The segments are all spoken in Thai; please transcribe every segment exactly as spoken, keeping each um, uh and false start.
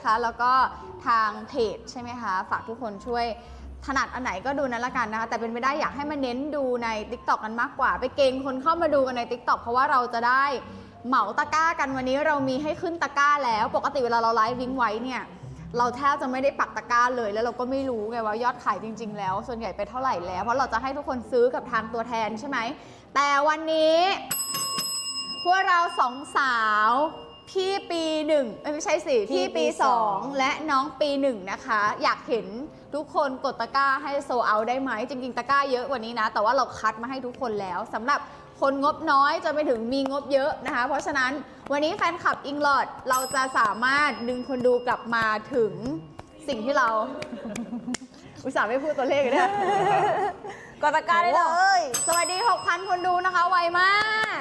คะแล้วก็ทางเพจใช่ไหมคะฝากทุกคนช่วยถนัดอันไหนก็ดูนั้นละกันนะคะแต่เป็นไปได้อยากให้มาเน้นดูใน ติ๊กต็อก กันมากกว่าไปเกณฑ์คนเข้ามาดูกันใน ติ๊กต็อก เพราะว่าเราจะได้เหมาตะกร้ากันวันนี้เรามีให้ขึ้นตะกร้าแล้วปกติเวลาเราไลฟ์วิ่งไว้เนี่ยเราแทบจะไม่ได้ปักตะกร้าเลยแล้วเราก็ไม่รู้ไงว่ายอดขายจริงๆแล้วส่วนใหญ่ไปเท่าไหร่แล้วเพราะเราจะให้ทุกคนซื้อกับทางตัวแทนใช่ไหมแต่วันนี้พวกเราสองสาวพี่ปีหนึ่งไม่ใช่สิพี่ปีสองและน้องปีหนึ่งนะคะอยากเห็นทุกคนกดตะกร้าให้โซเอาได้ไหมจริงๆตะกร้าเยอะกว่านี้นะแต่ว่าเราคัดมาให้ทุกคนแล้วสำหรับคนงบน้อยจะไปถึงมีงบเยอะนะคะเพราะฉะนั้นวันนี้แฟนคลับอิงลอดเราจะสามารถดึงคนดูกลับมาถึงสิ่งที่เราอุตส่าห์ไม่พูดตัวเลขเลยนะกดตะกร้าได้เลยสวัสดี หกพัน คนดูนะคะไวมาก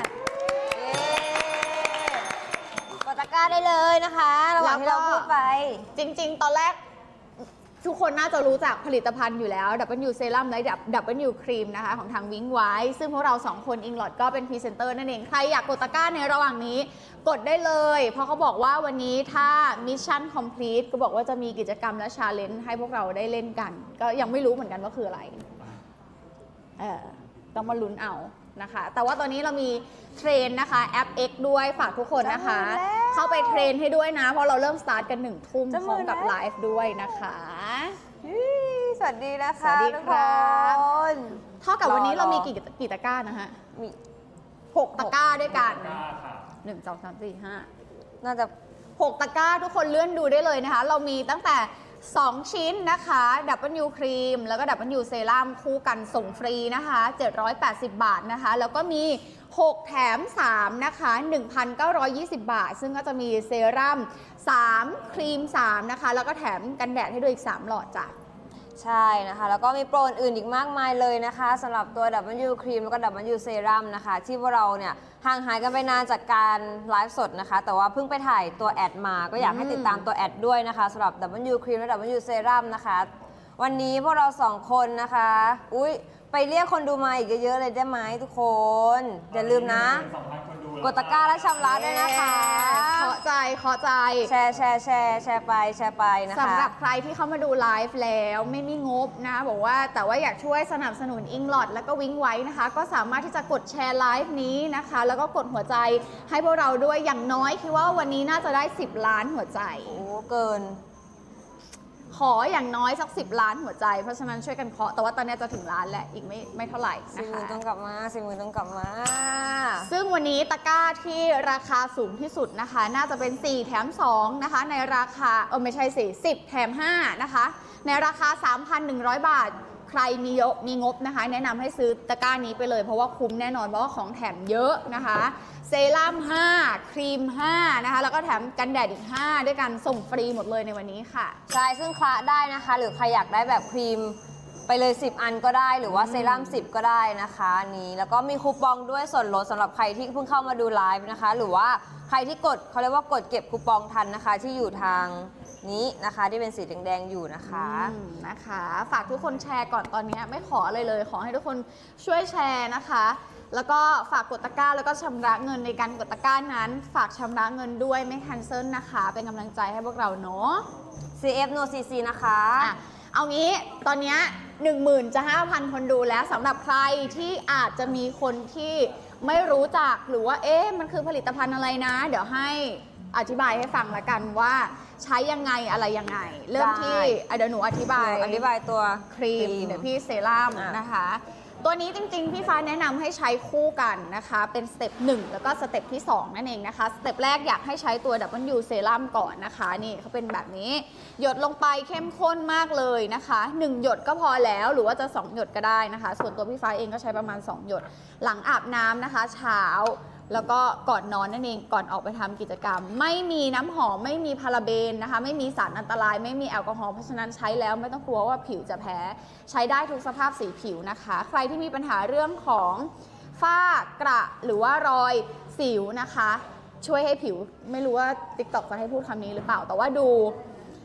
กดตะกร้าได้เลยนะคะระหว่างที่เราพูดไปจริงๆตอนแรกทุกคนน่าจะรู้จักผลิตภัณฑ์อยู่แล้ว ดับเบิลยู เซรั่มและ ดับเบิลยู ครีมนะคะของทางวิ้งไว้ซึ่งพวกเราสองคนอิงลอดก็เป็นพรีเซนเตอร์นั่นเองใครอยากกดตะกร้าในระหว่างนี้กดได้เลยเพราะเขาบอกว่าวันนี้ถ้ามิชชั่นคอมพลีทก็บอกว่าจะมีกิจกรรมและชาเลนจ์ให้พวกเราได้เล่นกันก็ยังไม่รู้เหมือนกันว่าคืออะไรเออต้องมาลุ้นเอานะคะแต่ว่าตอนนี้เรามีเทรนนะคะแอป X ด้วยฝากทุกคนนะคะเข้าไปเทรนให้ด้วยนะเพราะเราเริ่มสตาร์ทกันหนึ่งทุ่มพร้อมกับไลฟ์ด้วยนะคะสวัสดีนะคะสวัสดีครับเท่ากับวันนี้เรามีกี่กี่ตะกร้านะฮะมีหกตะกร้าด้วยกันหนึ่งสองสามสี่ห้าน่าจะหกตะกร้าทุกคนเลื่อนดูได้เลยนะคะเรามีตั้งแต่สองชิ้นนะคะ ดับเบิลยู ครีมแล้วก็ ดับเบิลยู เซรั่มคู่กันส่งฟรีนะคะเจ็ดร้อยแปดสิบบาทนะคะแล้วก็มีหกแถมสามนะคะ หนึ่งพันเก้าร้อยยี่สิบบาทซึ่งก็จะมีเซรั่มสามครีมสามนะคะแล้วก็แถมกันแดดให้ด้วยอีกสามหลอดจ้ะใช่นะคะแล้วก็มีโปรอื่นอีกมากมายเลยนะคะสำหรับตัว ดับเบิลยู ครีมแล้วก็ ดับเบิลยู เซรั่มนะคะที่พวกเราเนี่ยห่างหายกันไปนานจากการไลฟ์สดนะคะแต่ว่าเพิ่งไปถ่ายตัวแอดมาก็อยากให้ติดตามตัวแอดด้วยนะคะสำหรับ ดับเบิลยู ครีมและ ดับเบิลยู เซรั่มนะคะวันนี้พวกเราสองคนนะคะอุ๊ยไปเรียกคนดูมาอีกเยอะๆเลยได้ไหมทุกคนอย่าลืมนะกดตะกร้าและชำระด้วยนะคะเคาะใจเคาะใจแชร์แชร์แชร์แชร์ไปแชร์ไปนะคะสำหรับใครที่เข้ามาดูไลฟ์แล้วไม่มีงบนะบอกว่าแต่ว่าอยากช่วยสนับสนุนอิงลอดแล้วก็วิ้งไว้นะคะก็สามารถที่จะกดแชร์ไลฟ์นี้นะคะแล้วก็กดหัวใจให้พวกเราด้วยอย่างน้อยคิดว่าวันนี้น่าจะได้สิบล้านหัวใจโอ้เกินขออย่างน้อยสักสิบล้านหัวใจเพราะฉะนั้นช่วยกันเคาะแต่ว่าตอนนี้จะถึงล้านแหละอีกไม่ไม่เท่าไหร่นะคะสี่หมื่นต้องกลับมาสี่หมื่นต้องกลับมาซึ่งวันนี้ตะกร้าที่ราคาสูงที่สุดนะคะน่าจะเป็นสี่แถมสองนะคะในราคาเออไม่ใช่สิสิบแถมห้านะคะในราคา สามพันหนึ่งร้อย บาทใครมีเยอะมีงบนะคะแนะนำให้ซื้อตะกร้านี้ไปเลยเพราะว่าคุ้มแน่นอนเพราะว่าของแถมเยอะนะคะเซรั่มห้าครีมห้านะคะแล้วก็แถมกันแดดอีกห้าด้วยกันส่งฟรีหมดเลยในวันนี้ค่ะใช่ซึ่งคละได้นะคะหรือใครอยากได้แบบครีมไปเลยสิบอันก็ได้หรือว่าเซรั่มสิบก็ได้นะคะนี้แล้วก็มีคูปองด้วยส่วนลดสำหรับใครที่เพิ่งเข้ามาดูไลฟ์นะคะหรือว่าใครที่กดเขาเรียกว่ากดเก็บคูปองทันนะคะที่อยู่ทางนี้นะคะที่เป็นสีแดงๆอยู่นะคะนะคะฝากทุกคนแชร์ก่อนตอนนี้ไม่ขออะไรเลยขอให้ทุกคนช่วยแชร์นะคะแล้วก็ฝากกดตะกร้าแล้วก็ชำระเงินในการกดตะกร้านั้นฝากชำระเงินด้วยไม่แคนเซิลนะคะเป็นกำลังใจให้พวกเราเนาะซี เอฟ No ซี ซี นะคะอะเอางี้ตอนนี้หนึ่งหมื่นจะ ห้าพัน คนดูแล้วสำหรับใครที่อาจจะมีคนที่ไม่รู้จักหรือว่าเอ๊ะมันคือผลิตภัณฑ์อะไรนะเดี๋ยวให้อธิบายให้ฟังละกันว่าใช้ยังไงอะไรยังไงเริ่มที่เดี๋ยวหนูอธิบายอธิบายตัวครีมเดี๋ยวพี่เซรั่มนะคะตัวนี้จริงๆพี่ฟ้าแนะนำให้ใช้คู่กันนะคะเป็นสเต็ปหนึ่งแล้วก็สเต็ปที่สองนั่นเองนะคะสเต็ปแรกอยากให้ใช้ตัว ดับเบิลยู เซรั่มก่อนนะคะนี่เขาเป็นแบบนี้หยดลงไปเข้มข้นมากเลยนะคะหนึ่งหยดก็พอแล้วหรือว่าจะสองหยดก็ได้นะคะส่วนตัวพี่ฟ้าเองก็ใช้ประมาณสองหยดหลังอาบน้ำนะคะเช้าแล้วก็ก่อนนอนนั่นเองก่อนออกไปทำกิจกรรมไม่มีน้ำหอมไม่มีพาราเบนนะคะไม่มีสารอันตรายไม่มีแอลกอฮอล์เพราะฉะนั้นใช้แล้วไม่ต้องกลัวว่าผิวจะแพ้ใช้ได้ทุกสภาพสีผิวนะคะใครที่มีปัญหาเรื่องของฝ้ากระหรือว่ารอยสิวนะคะช่วยให้ผิวไม่รู้ว่า ติ๊กต็อก จะให้พูดคำนี้หรือเปล่าแต่ว่าดู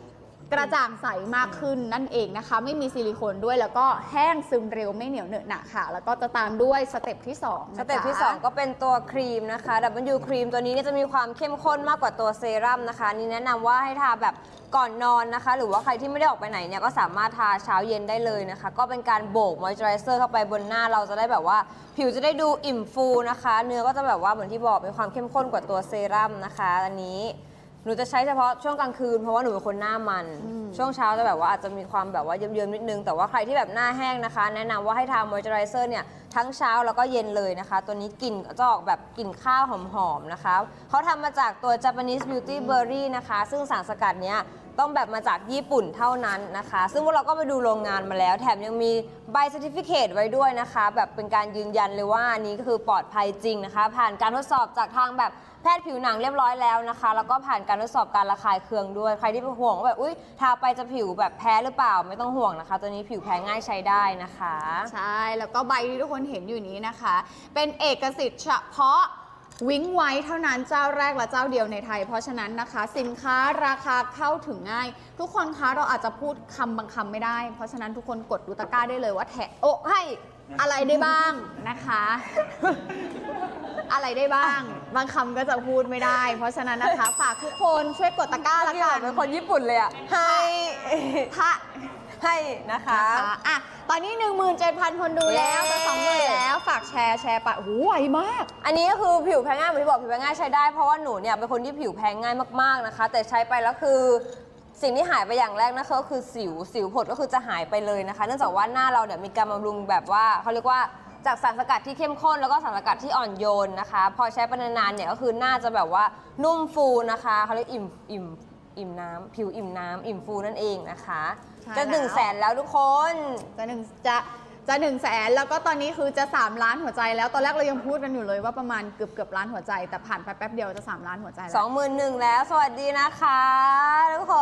กระจ่างใสมากขึ้นนั่นเองนะคะไม่มีซิลิโคนด้วยแล้วก็แห้งซึมเร็วไม่เหนียวเหนอะหนะค่ะแล้วก็จะตามด้วยสเต็ปที่สองนะสจ๊ะเต็ปที่ สอง ก็เป็นตัวครีมนะคะ ดับเบิลยู ครีมตัวนี้เนี่ยจะมีความเข้มข้นมากกว่าตัวเซรั่มนะคะ นี่แนะนำว่าให้ทาแบบก่อนนอนนะคะ หรือว่าใครที่ไม่ได้ออกไปไหนเนี่ยก็สามารถทาเช้าเย็นได้เลยนะคะ ก็เป็นการโบกมอยเจอไรเซอร์เข้าไปบนหน้าเราจะได้แบบว่าผิวจะได้ดูอิ่มฟูนะคะ เนื้อก็จะแบบว่าเหมือนที่บอกมีความเข้มข้นกว่าตัวเซรั่มนะคะอันนี้หนูจะใช้เฉพาะช่วงกลางคืนเพราะว่าหนูเป็นคนหน้ามันช่วงเช้าจะแบบว่าอาจจะมีความแบบว่าเยิ้มๆนิดนึงแต่ว่าใครที่แบบหน้าแห้งนะคะ แนะนำว่าให้ทามอยเจอไรเซอร์เนี่ยทั้งเช้าแล้วก็เย็นเลยนะคะ ตัวนี้กลิ่นจะออกแบบกลิ่นข้าวหอมๆนะคะเขาทำมาจากตัว Japanese Beauty Berry นะคะซึ่งสารสกัดเนี้ยต้องแบบมาจากญี่ปุ่นเท่านั้นนะคะ ซึ่งพวกเราก็ไปดูโรงงานมาแล้วแถมยังมีใบ certificate ไว้ด้วยนะคะแบบเป็นการยืนยันเลยว่าอันนี้ก็คือปลอดภัยจริงนะคะผ่านการทดสอบจากทางแบบแพทย์ผิวหนังเรียบร้อยแล้วนะคะแล้วก็ผ่านการทดสอบการระคายเคืองด้วยใครที่เป็นห่วงว่าแบบอุ๊ยทาไปจะผิวแบบแพ้หรือเปล่าไม่ต้องห่วงนะคะตัวนี้ผิวแพ้ง่ายใช้ได้นะคะใช่แล้วก็ใบที่ทุกคนเห็นอยู่นี้นะคะ เป็นเอกสิทธิ์เฉพาะวิ้งไว้เท่านั้นเจ้าแรกและเจ้าเดียวในไทยเพราะฉะนั้นนะคะสินค้าราคาเข้าถึงง่าย ทุกคนคะเราอาจจะพูดคำบางคำไม่ได้เพราะฉะนั้นทุกคนกดดูตะกร้าได้เลยว่าแถโอ้ให้อะไรได้บ้างนะคะ อะไรได้บ้างบางคำก็จะพูดไม่ได้ เพราะฉะนั้นนะคะฝากทุกคนช่วยกดตะกร้าละกันเป็นคนญี่ปุ่นเลยอะให้ถ้าให้นะคะนะคะอ่ะตอนนี้ หนึ่งหมื่นเจ็ดพัน คนดูแล้วจะสองหมื่นแล้วฝากแชร์แชร์ไปโอ้โหไวมากอันนี้ก็คือผิวแพ้ง่ายเหมือนที่บอกผิวแพ้ง่ายใช้ได้เพราะว่าหนูเนี่ยเป็นคนที่ผิวแพ้ง่ายมากๆนะคะแต่ใช้ไปแล้วคือสิ่งที่หายไปอย่างแรกนะคะก็คือสิวสิวผดก็คือจะหายไปเลยนะคะเนื่องจากว่าหน้าเราเนี่ยมีการบำรุงแบบว่าเขาเรียกว่าจากสารสกัดที่เข้มข้นแล้วก็สารสกัดที่อ่อนโยนนะคะพอใช้ไปนานๆเนี่ยก็คือหน้าจะแบบว่านุ่มฟูนะคะเขาเรียกอิ่มอิ่มอิ่มน้ำผิวอิ่มน้ำอิ่มฟูนั่นเองนะคะจะหนึ่งแสนแล้วทุกคนจะหนึ่งจะจะหนึ่งแสนแล้วก็ตอนนี้คือจะสามล้านหัวใจแล้วตอนแรกเรายังพูดกันอยู่เลยว่าประมาณเกือบเกือบล้านหัวใจแต่ผ่านไปแป๊บเดียวจะสามล้านหัวใจแล้วสองหมื่นหนึ่งแล้วสวัสดีนะคะทุกคน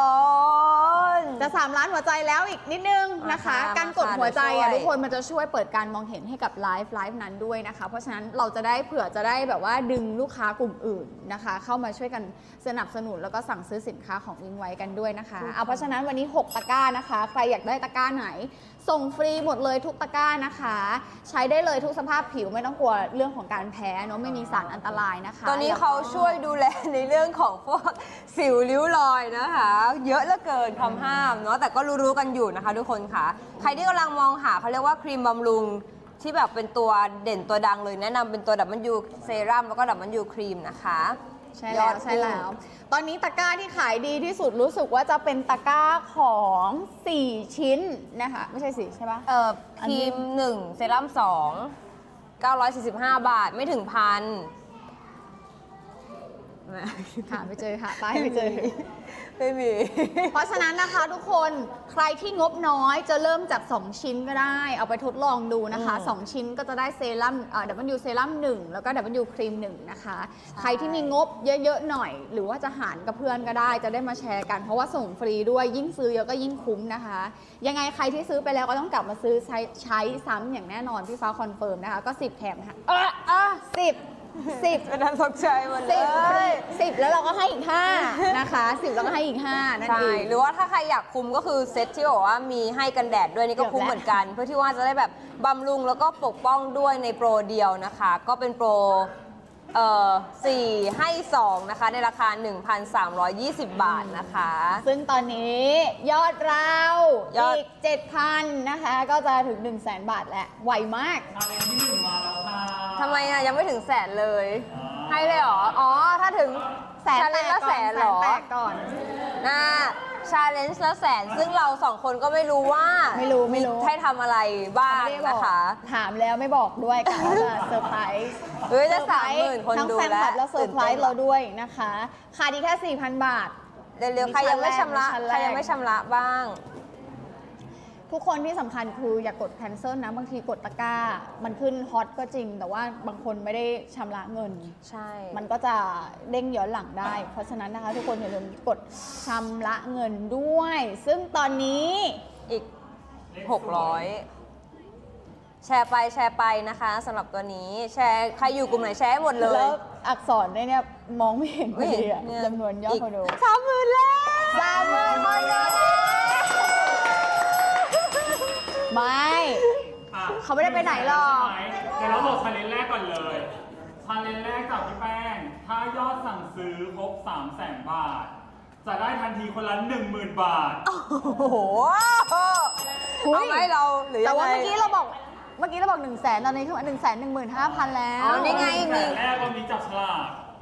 จะสามล้านหัวใจแล้วอีกนิดนึงนะคะการกดหัวใจอ่ะทุกคนมันจะช่วยเปิดการมองเห็นให้กับไลฟ์ไลฟ์นั้นด้วยนะคะเพราะฉะนั้นเราจะได้เผื่อจะได้แบบว่าดึงลูกค้ากลุ่มอื่นนะคะเข้ามาช่วยกันสนับสนุนแล้วก็สั่งซื้อสินค้าของวิงไว้กันด้วยนะคะเอาเพราะฉะนั้นวันนี้หกตะกร้านะคะใครอยากได้ตะกร้าไหนส่งฟรีหมดเลยทุกตะกร้านะคะใช้ได้เลยทุกสภาพผิวไม่ต้องกลัวเรื่องของการแพ้เนาะไม่มีสารอันตรายนะคะตอนนี้เขาช่วยดูแลในเรื่องของพวกสิวริ้วรอยนะคะเยอะเหลือเกินคำห้ามเนาะแต่ก็รู้ๆกันอยู่นะคะทุกคนค่ะใครที่กำลังมองหาเขาเรียกว่าครีมบำรุงที่แบบเป็นตัวเด่นตัวดังเลยแนะนำเป็นตัวดับเบิลยูเซรั่มแล้วก็ดับเบิลยูครีมนะคะใช่แล้วใช่แล้วตอนนี้ตะกร้าที่ขายดีที่สุดรู้สึกว่าจะเป็นตะกร้าของสี่ชิ้นนะคะไม่ใช่สี่ใช่ปะเออครีมหนึ่งเซรั่มสองเก้าร้อยสี่สิบห้าบาทไม่ถึงพันหาไม่เจอหาป้ายไม่เจอไม่มีเพราะฉะนั้นนะคะทุกคนใครที่งบน้อยจะเริ่มจากสองชิ้นก็ได้เอาไปทดลองดูนะคะสองชิ้นก็จะได้เซรั่มดับเบิลยูเซรั่มหนึ่งแล้วก็ดับเบิลยูครีมหนึ่งนะคะใครที่มีงบเยอะๆหน่อยหรือว่าจะหารกับเพื่อนก็ได้จะได้มาแชร์กันเพราะว่าส่งฟรีด้วยยิ่งซื้อเยอะก็ยิ่งคุ้มนะคะยังไงใครที่ซื้อไปแล้วก็ต้องกลับมาซื้อใช้ใช้ซ้ำอย่างแน่นอนพี่ฟ้าคอนเฟิร์มนะคะก็สิบแถมนะคะเออเออสิบสิบเป็นอันตกใจหมดเลยสิบแล้วเราก็ให้อีกห้านะคะสิบแล้วก็ให้อีกห้านั่นเองหรือว่าถ้าใครอยากคุมก็คือเซตที่บอกว่ามีให้กันแดดด้วยนี่ก็คุ้มเหมือนกันเพื่อที่ว่าจะได้แบบบำรุงแล้วก็ปกป้องด้วยในโปรเดียวนะคะก็เป็นโปรเอ่อสี่ให้สองนะคะในราคา หนึ่งพันสามร้อยยี่สิบ บาทนะคะซึ่งตอนนี้ยอดเราอีก เจ็ดพัน นะคะก็จะถึง หนึ่งแสน บาทแล้วไวมากทำไมอ่ะยังไม่ถึงแสนเลยให้เลยเหรออ๋อถ้าถึงแสนแตกก่อนแสนแตกก่อนน่าชาเลนจ์ละแสนซึ่งเราสองคนก็ไม่รู้ว่าไม่รู้ไม่รู้ให้ทำอะไรบ้างนะคะถามแล้วไม่บอกด้วยกันว่าจะเซอร์ไพรส์เฮ้ยจะสามหมื่นคนดูแล้วแล้วเซอร์ไพรส์เราด้วยนะคะขาดอีกแค่ สี่พัน บาทเร็วๆใครยังไม่ชำระใครยังไม่ชำระบ้างทุกคนที่สำคัญคืออย่ากกดแคนเซิลนะบางทีกดตะกร้ามันขึ้นฮอตก็จริงแต่ว่าบางคนไม่ได้ชำระเงินใช่มันก็จะเด้งย้อนหลังได้เพราะฉะนั้นนะคะทุกคนอย่าลืมกดชำระเงินด้วยซึ่งตอนนี้อีกหกร้อยแชร์ไปแชร์ไปนะคะสำหรับตัวนี้แชร์ใครอยู่กลุ่มไหนแชร์ให้หมดเลยแล้วอักษรเนี่ยมองไม่เห็นเลยจำนวนยอดคนดูสามหมื่นแล้วสามหมื่นคนแล้วเขาไม่ได้ไปไหนหรอกเดี๋ยวเราบอกชาเลนจ์แรกก่อนเลยชาเลนจ์แรกจากพี่แป้งถ้ายอดสั่งซื้อครบสามแสนบาทจะได้ทันทีคนละหนึ่งหมื่นบาทโอ้โหเอาไหมเราหรือแต่ยังไงว่าเมื่อกี้เราบอกเมื่อกี้เราบอกหนึ่งแสนตอนนี้คือหนึ่งแสนหนึ่งหมื่นห้าพันแล้วอ๋อนี่ไงแสนแรกเรามีจับฉลาก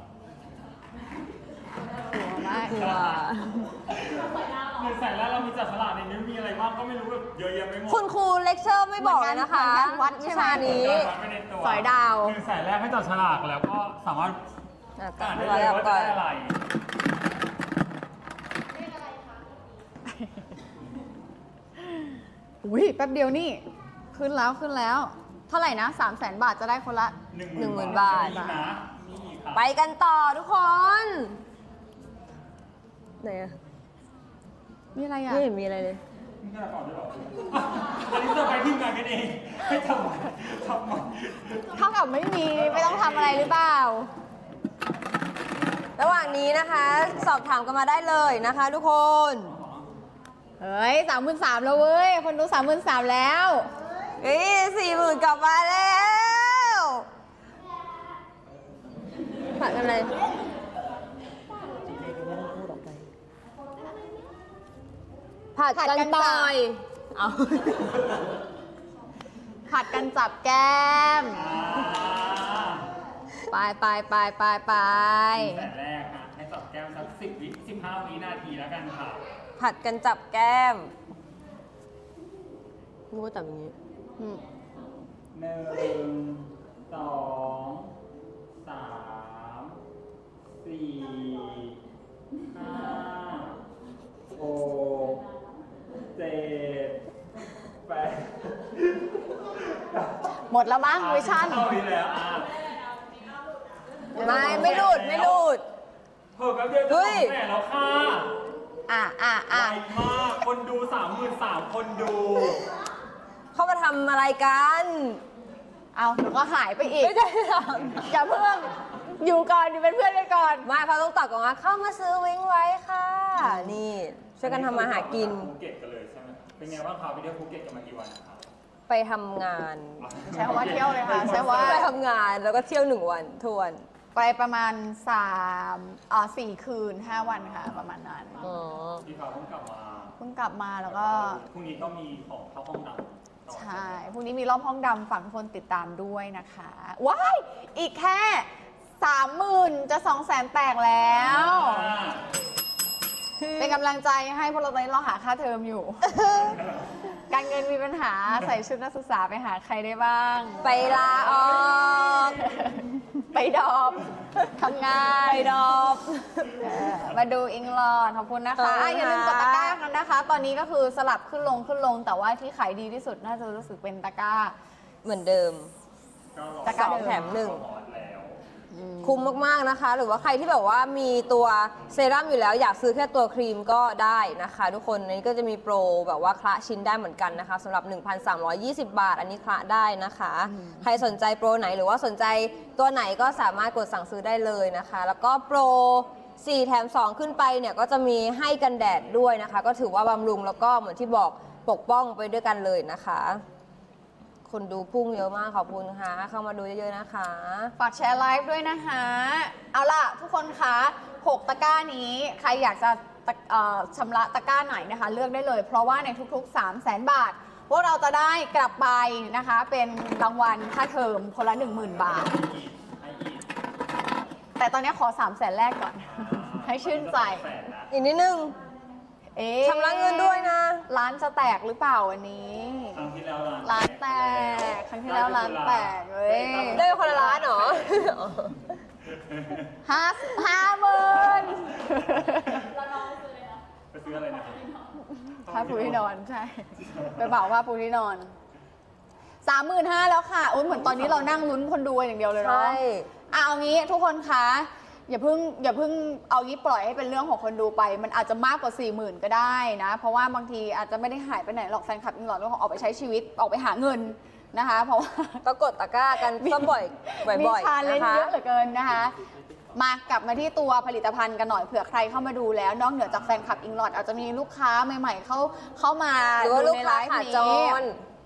หัวมากกลัวหนึ่งแสนแรกเรามีจับฉลากในนี้มีอะไรบ้างก็ไม่รู้แบบเยอะแยะไปหมดคุณครูเลคเชอร์ไม่บอกเลยนะคะเหมือนกันวัดใช่ไหมวิชานี้สอยดาวหนึ่งแสนแรกให้จับฉลากแล้วก็สามารถอ่ะอ่านก่ได้อนเลยว่าจะก่อนได้อะไรอุ้ยแป๊บเดียวนี่ ขึ้นแล้วขึ้นแล้ว เท่าไหร่นะสามแสนบาทจะได้คนละหนึ่งหนึ่งหมื่นบาบาททนี่นะนี่ค่ะไปกันต่อทุกคน ไหนอะมีอะไรอ่ะไม่เห็นมีอะไรเลยนี่กระต่อด้วยเหรออันนี้จะไปทีมงานกันเองไม่ทำทำมาเท่ากับไม่มีไม่ต้องทำอะไรหรือเปล่าระหว่างนี้นะคะ สอบถามกันมาได้เลยนะคะ ทุกคนเฮ้ยสามหมื่นสามแล้วเว้ย คนดูสามหมื่นสามแล้วเฮ้ยสี่หมื่นกลับมาแล้วผัดกันเลยผัดผัดกันกันต่จับอยเอาผัดกันจับแก้มอ่าไปไปไปไปไปแต่แรกค่ะให้จับแก้วสักสิบวิสิบห้าวินาทีแล้วกันค่ะผัดกันจับแก้มนึกว่าจับอย่างนี้อืมหนึ่งสองสามสี่ห้าหกเจ็ดแปดหมดแล้วมั้งวิชั่นเข้าไปแล้วอ่ะไม่ไม่หลุดไม่หลุดเพิ่มแป๊บเดียวจะเฮ้สอย งแสนแล้วค่ะอ่ะอ่ะไวอ่ะมากคนดูสามหมื่นสามคนดูเข้ามาทำอะไรกันเอาเดี๋ยวก็หายไปอีกไม่ได้หรอกอย่าเพิ่งอยู่ก่อนอยู่เป็นเพื่อนกันก่อนไม่เขาต้องตอบก่อนว่าเข้ามาซื้อวิ้งไว้ค่ะ นี่ช่วยกันทำมาหากินภูเก็ตกันเลยใช่ไหมเป็นไงบ้างคะไปเที่ยวภูเก็ตกันมากี่วันนะครับไปทำงานใช้คำว่าเที่ยวเลยค่ะใช้ว่าไปทำงานแล้วก็เที่ยวหนึ่งวันทวนไปประมาณสามอ่าสี่คืนห้าวันค่ะ ประมาณนั้นอ๋อพี่ฟ้าเพิ่งกลับมาเพิ่งกลับมาแล้วก็พรุ่งนี้ก็มีของเข้าห้องดำต่อใช่ พรุ่งนี้มีรอบห้องดำฝากทุกคนติดตามด้วยนะคะ ว้าย อีกแค่สามหมื่นจะสองแสนแตกแล้วอ่าเป็นกำลังใจให้พวกเราตอนนี้เราหาค่าเทอมอยู่ การเงินมีปัญหาใส่ชุดนักศึกษาไปหาใครได้บ้างไปลาออกไปดอบทำงานไปดอบเออมาดูอิงลอดขอบคุณนะคะอ่ะอย่าลืมกดตะกร้ากันนะคะ ตอนนี้ก็คือสลับขึ้นลงขึ้นลง แต่ว่าที่ขายดีที่สุดน่าจะรู้สึกเป็นตะกร้าเหมือนเดิมก็รอตะกร้าสองแถมหนึ่งฮอตแล้วคุ้มมาก ๆ นะคะ หรือว่าใครที่แบบว่ามีตัวเซรั่มอยู่แล้วอยากซื้อแค่ตัวครีมก็ได้นะคะ ทุกคนอันนี้ก็จะมีโปรแบบว่าคละชิ้นได้เหมือนกันนะคะสำหรับ หนึ่งพันสามร้อยยี่สิบ บาท อันนี้คละได้นะคะ ใครสนใจโปรไหนหรือว่าสนใจตัวไหนก็สามารถกดสั่งซื้อได้เลยนะคะ แล้วก็โปรสี่แถมสองขึ้นไปเนี่ยก็จะมีให้กันแดดด้วยนะคะ ก็ถือว่าบำรุงแล้วก็เหมือนที่บอกปกป้องไปด้วยกันเลยนะคะ คนดูพุ่งเยอะมากขอบคุณค่ะเข้ามาดูเยอะๆนะคะฝากแชร์ไลฟ์ด้วยนะคะ เอาล่ะ ทุกคนคะหกตะกร้านี้ใครอยากจะตะเอ่อชำระตะกร้าไหนนะคะ เลือกได้เลย เพราะว่าในทุกๆ สามแสน บาท พวกเราจะได้กลับไปนะคะ เป็นรางวัลค่าเทอมคนละ หนึ่งหมื่น บาทให้อีกแต่ตอนนี้ขอ สามแสน แรกก่อน ให้ชื่นใจแปดนะอีกนิดนึงเอ๊ะชำระเงินด้วยนะร้านจะแตกหรือเปล่าวันนี้ครั้งที่แล้วร้านแตก ครั้งที่แล้วร้านแตกเว้ยได้คนละล้านเหรอห้าห้าหมื่นไปซื้ออะไรนะครับผ้าปูที่นอนใช่ ไปเป่าผ้าปูที่นอนสามหมื่นห้าแล้วค่ะโอ้ยเหมือนตอนนี้เรานั่งลุ้นคนดูกันอย่างเดียวเลยเนาะใช่อ่ะเอางี้ทุกคนคะอย่าเพิ่งอย่าเพิ่งเอางี้ปล่อยให้เป็นเรื่องของคนดูไป มันอาจจะมากกว่าสี่หมื่นก็ได้นะ เพราะว่าบางทีอาจจะไม่ได้หายไปไหนหรอกแฟนคลับอิงหลอดก็คงออกไปใช้ชีวิตออกไปหาเงินนะคะ เพราะว่าก็กดตะกร้ากันก็บ่อยบ่มีอยชาๆเลนนะจ์คะเยอะเหลือเกินนะคะ มากลับมาที่ตัวผลิตภัณฑ์กันหน่อยเผื่อใครเข้ามาดูแล้วนอกเหนือจากแฟนคลับอิงหลอดอาจจะมีลูกค้าใหม่ๆเข้าเข้ามาหรือว่าดูลูกในไลค้าฟ์ขาจนี้ร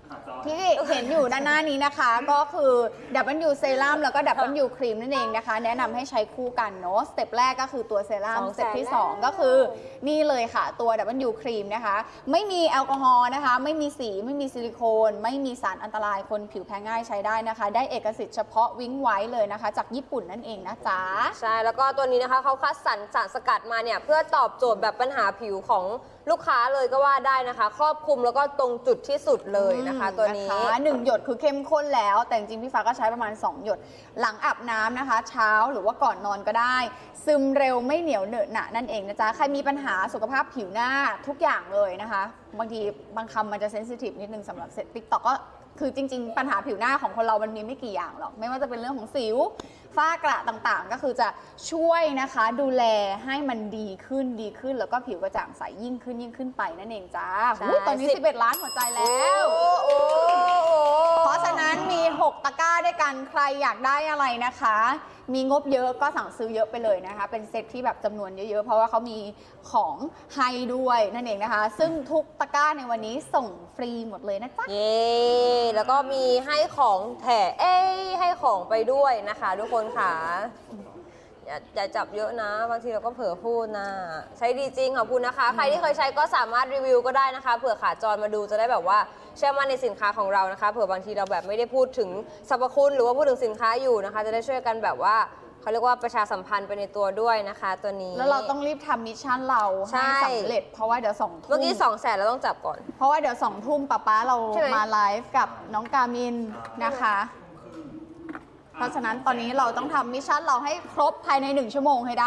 ขาจรที่เห็นอยู่ด้านหน้านี้นะคะ ก็คือ ดับเบิลยู เซรั่มแล้วก็ ดับเบิลยู ครีมนั่นเองนะคะ แนะนำให้ใช้คู่กันเนาะสเต็ปแรกก็คือตัวเซรั่มสองสเต็ปที่แสนสอง ก็คือนี่เลยค่ะตัว ดับเบิลยู ครีมนะคะ ไม่มีแอลกอฮอล์นะคะ ไม่มีสีไม่มีซิลิโคน ไม่มีสารอันตรายคนผิวแพ้ง่ายใช้ได้นะคะ ได้เอกสิทธิ์เฉพาะวิ้งไว้เลยนะคะ จากญี่ปุ่นนั่นเองนะจ๊ะใช่ แล้วก็ตัวนี้นะคะเขาคัดสรรสารสกัดมาเนี่ยเพื่อตอบโจทย์แบบปัญหาผิวของลูกค้าเลยก็ว่าได้นะคะ ครอบคลุมแล้วก็ตรงจุดที่สุดเลยนะคะ ตัวนี้ะคะหนึ่งหยดคือเข้มข้นแล้ว แต่จริงๆพี่ฟ้าก็ใช้ประมาณสองหยดหลังอาบน้ำนะคะ เช้าหรือว่าก่อนนอนก็ได้ ซึมเร็วไม่เหนียวเหนอะหนะนั่นเองนะจ๊ะใครมีปัญหาสุขภาพผิวหน้าทุกอย่างเลยนะคะ บางทีบางคำมันจะเซนซิทีฟนิดนึงสำหรับติ๊กต็อกก็คือจริงๆ ปัญหาผิวหน้าของคนเรามันมีไม่กี่อย่างหรอกไม่ว่าจะเป็นเรื่องของสิวฝ้ากระต่างๆ ก็คือจะช่วยนะคะดูแลให้มันดีขึ้นดีขึ้น แล้วก็ผิวกระจ่างใสยิ่งขึ้นยิ่งขึ้นไปนั่นเองจ้าใช่อุ๊ยตอนนี้สิบสิบเอ็ดล้านหัวใจแล้วโอ้โหเพราะฉะนั้นมี หก ตะกร้าด้วยกันใครอยากได้อะไรนะคะ มีงบเยอะก็สั่งซื้อเยอะไปเลยนะคะ เป็นเซตที่แบบจำนวนเยอะๆ เพราะว่าเขามีของให้ด้วยนั่นเองนะคะ ซึ่งทุกตะกร้าในวันนี้ส่งฟรีหมดเลยนะจ๊ะเย้แล้วก็มีให้ของแถมเอ้ยให้ของไปด้วยนะคะ ทุกคนค่ะอย่าอย่าจับเยอะนะ บางทีเราก็เผลอพูดนะ ใช้ดีจริงขอบคุณนะคะ ใครที่เคยใช้ก็สามารถรีวิวก็ได้นะคะเผื่อขาจรมาดูจะได้แบบว่าเชื่อมั่นในสินค้าของเรานะคะเผื่อบางทีเราแบบไม่ได้พูดถึงสรรพคุณหรือว่าพูดถึงสินค้าอยู่นะคะ จะได้ช่วยกันแบบว่าเขาเรียกว่าประชาสัมพันธ์ไปในตัวด้วยนะคะ ตัวนี้แล้วเราต้องรีบทำมิชชั่นเราใช่ให้สำเร็จ เพราะว่าเดี๋ยวสองทุ่มเมื่อกี้สองแสนเราต้องจับก่อนเพราะว่าเดี๋ยวสองทุ่มป๊าป๊าเราใช่ไหมมาไลฟ์กับน้องกามินนะคะ เพราะฉะนั้นตอนนี้เราต้องทำมิชชั่นเราให้ครบภายในหนึ่งชั่วโมงให้ได้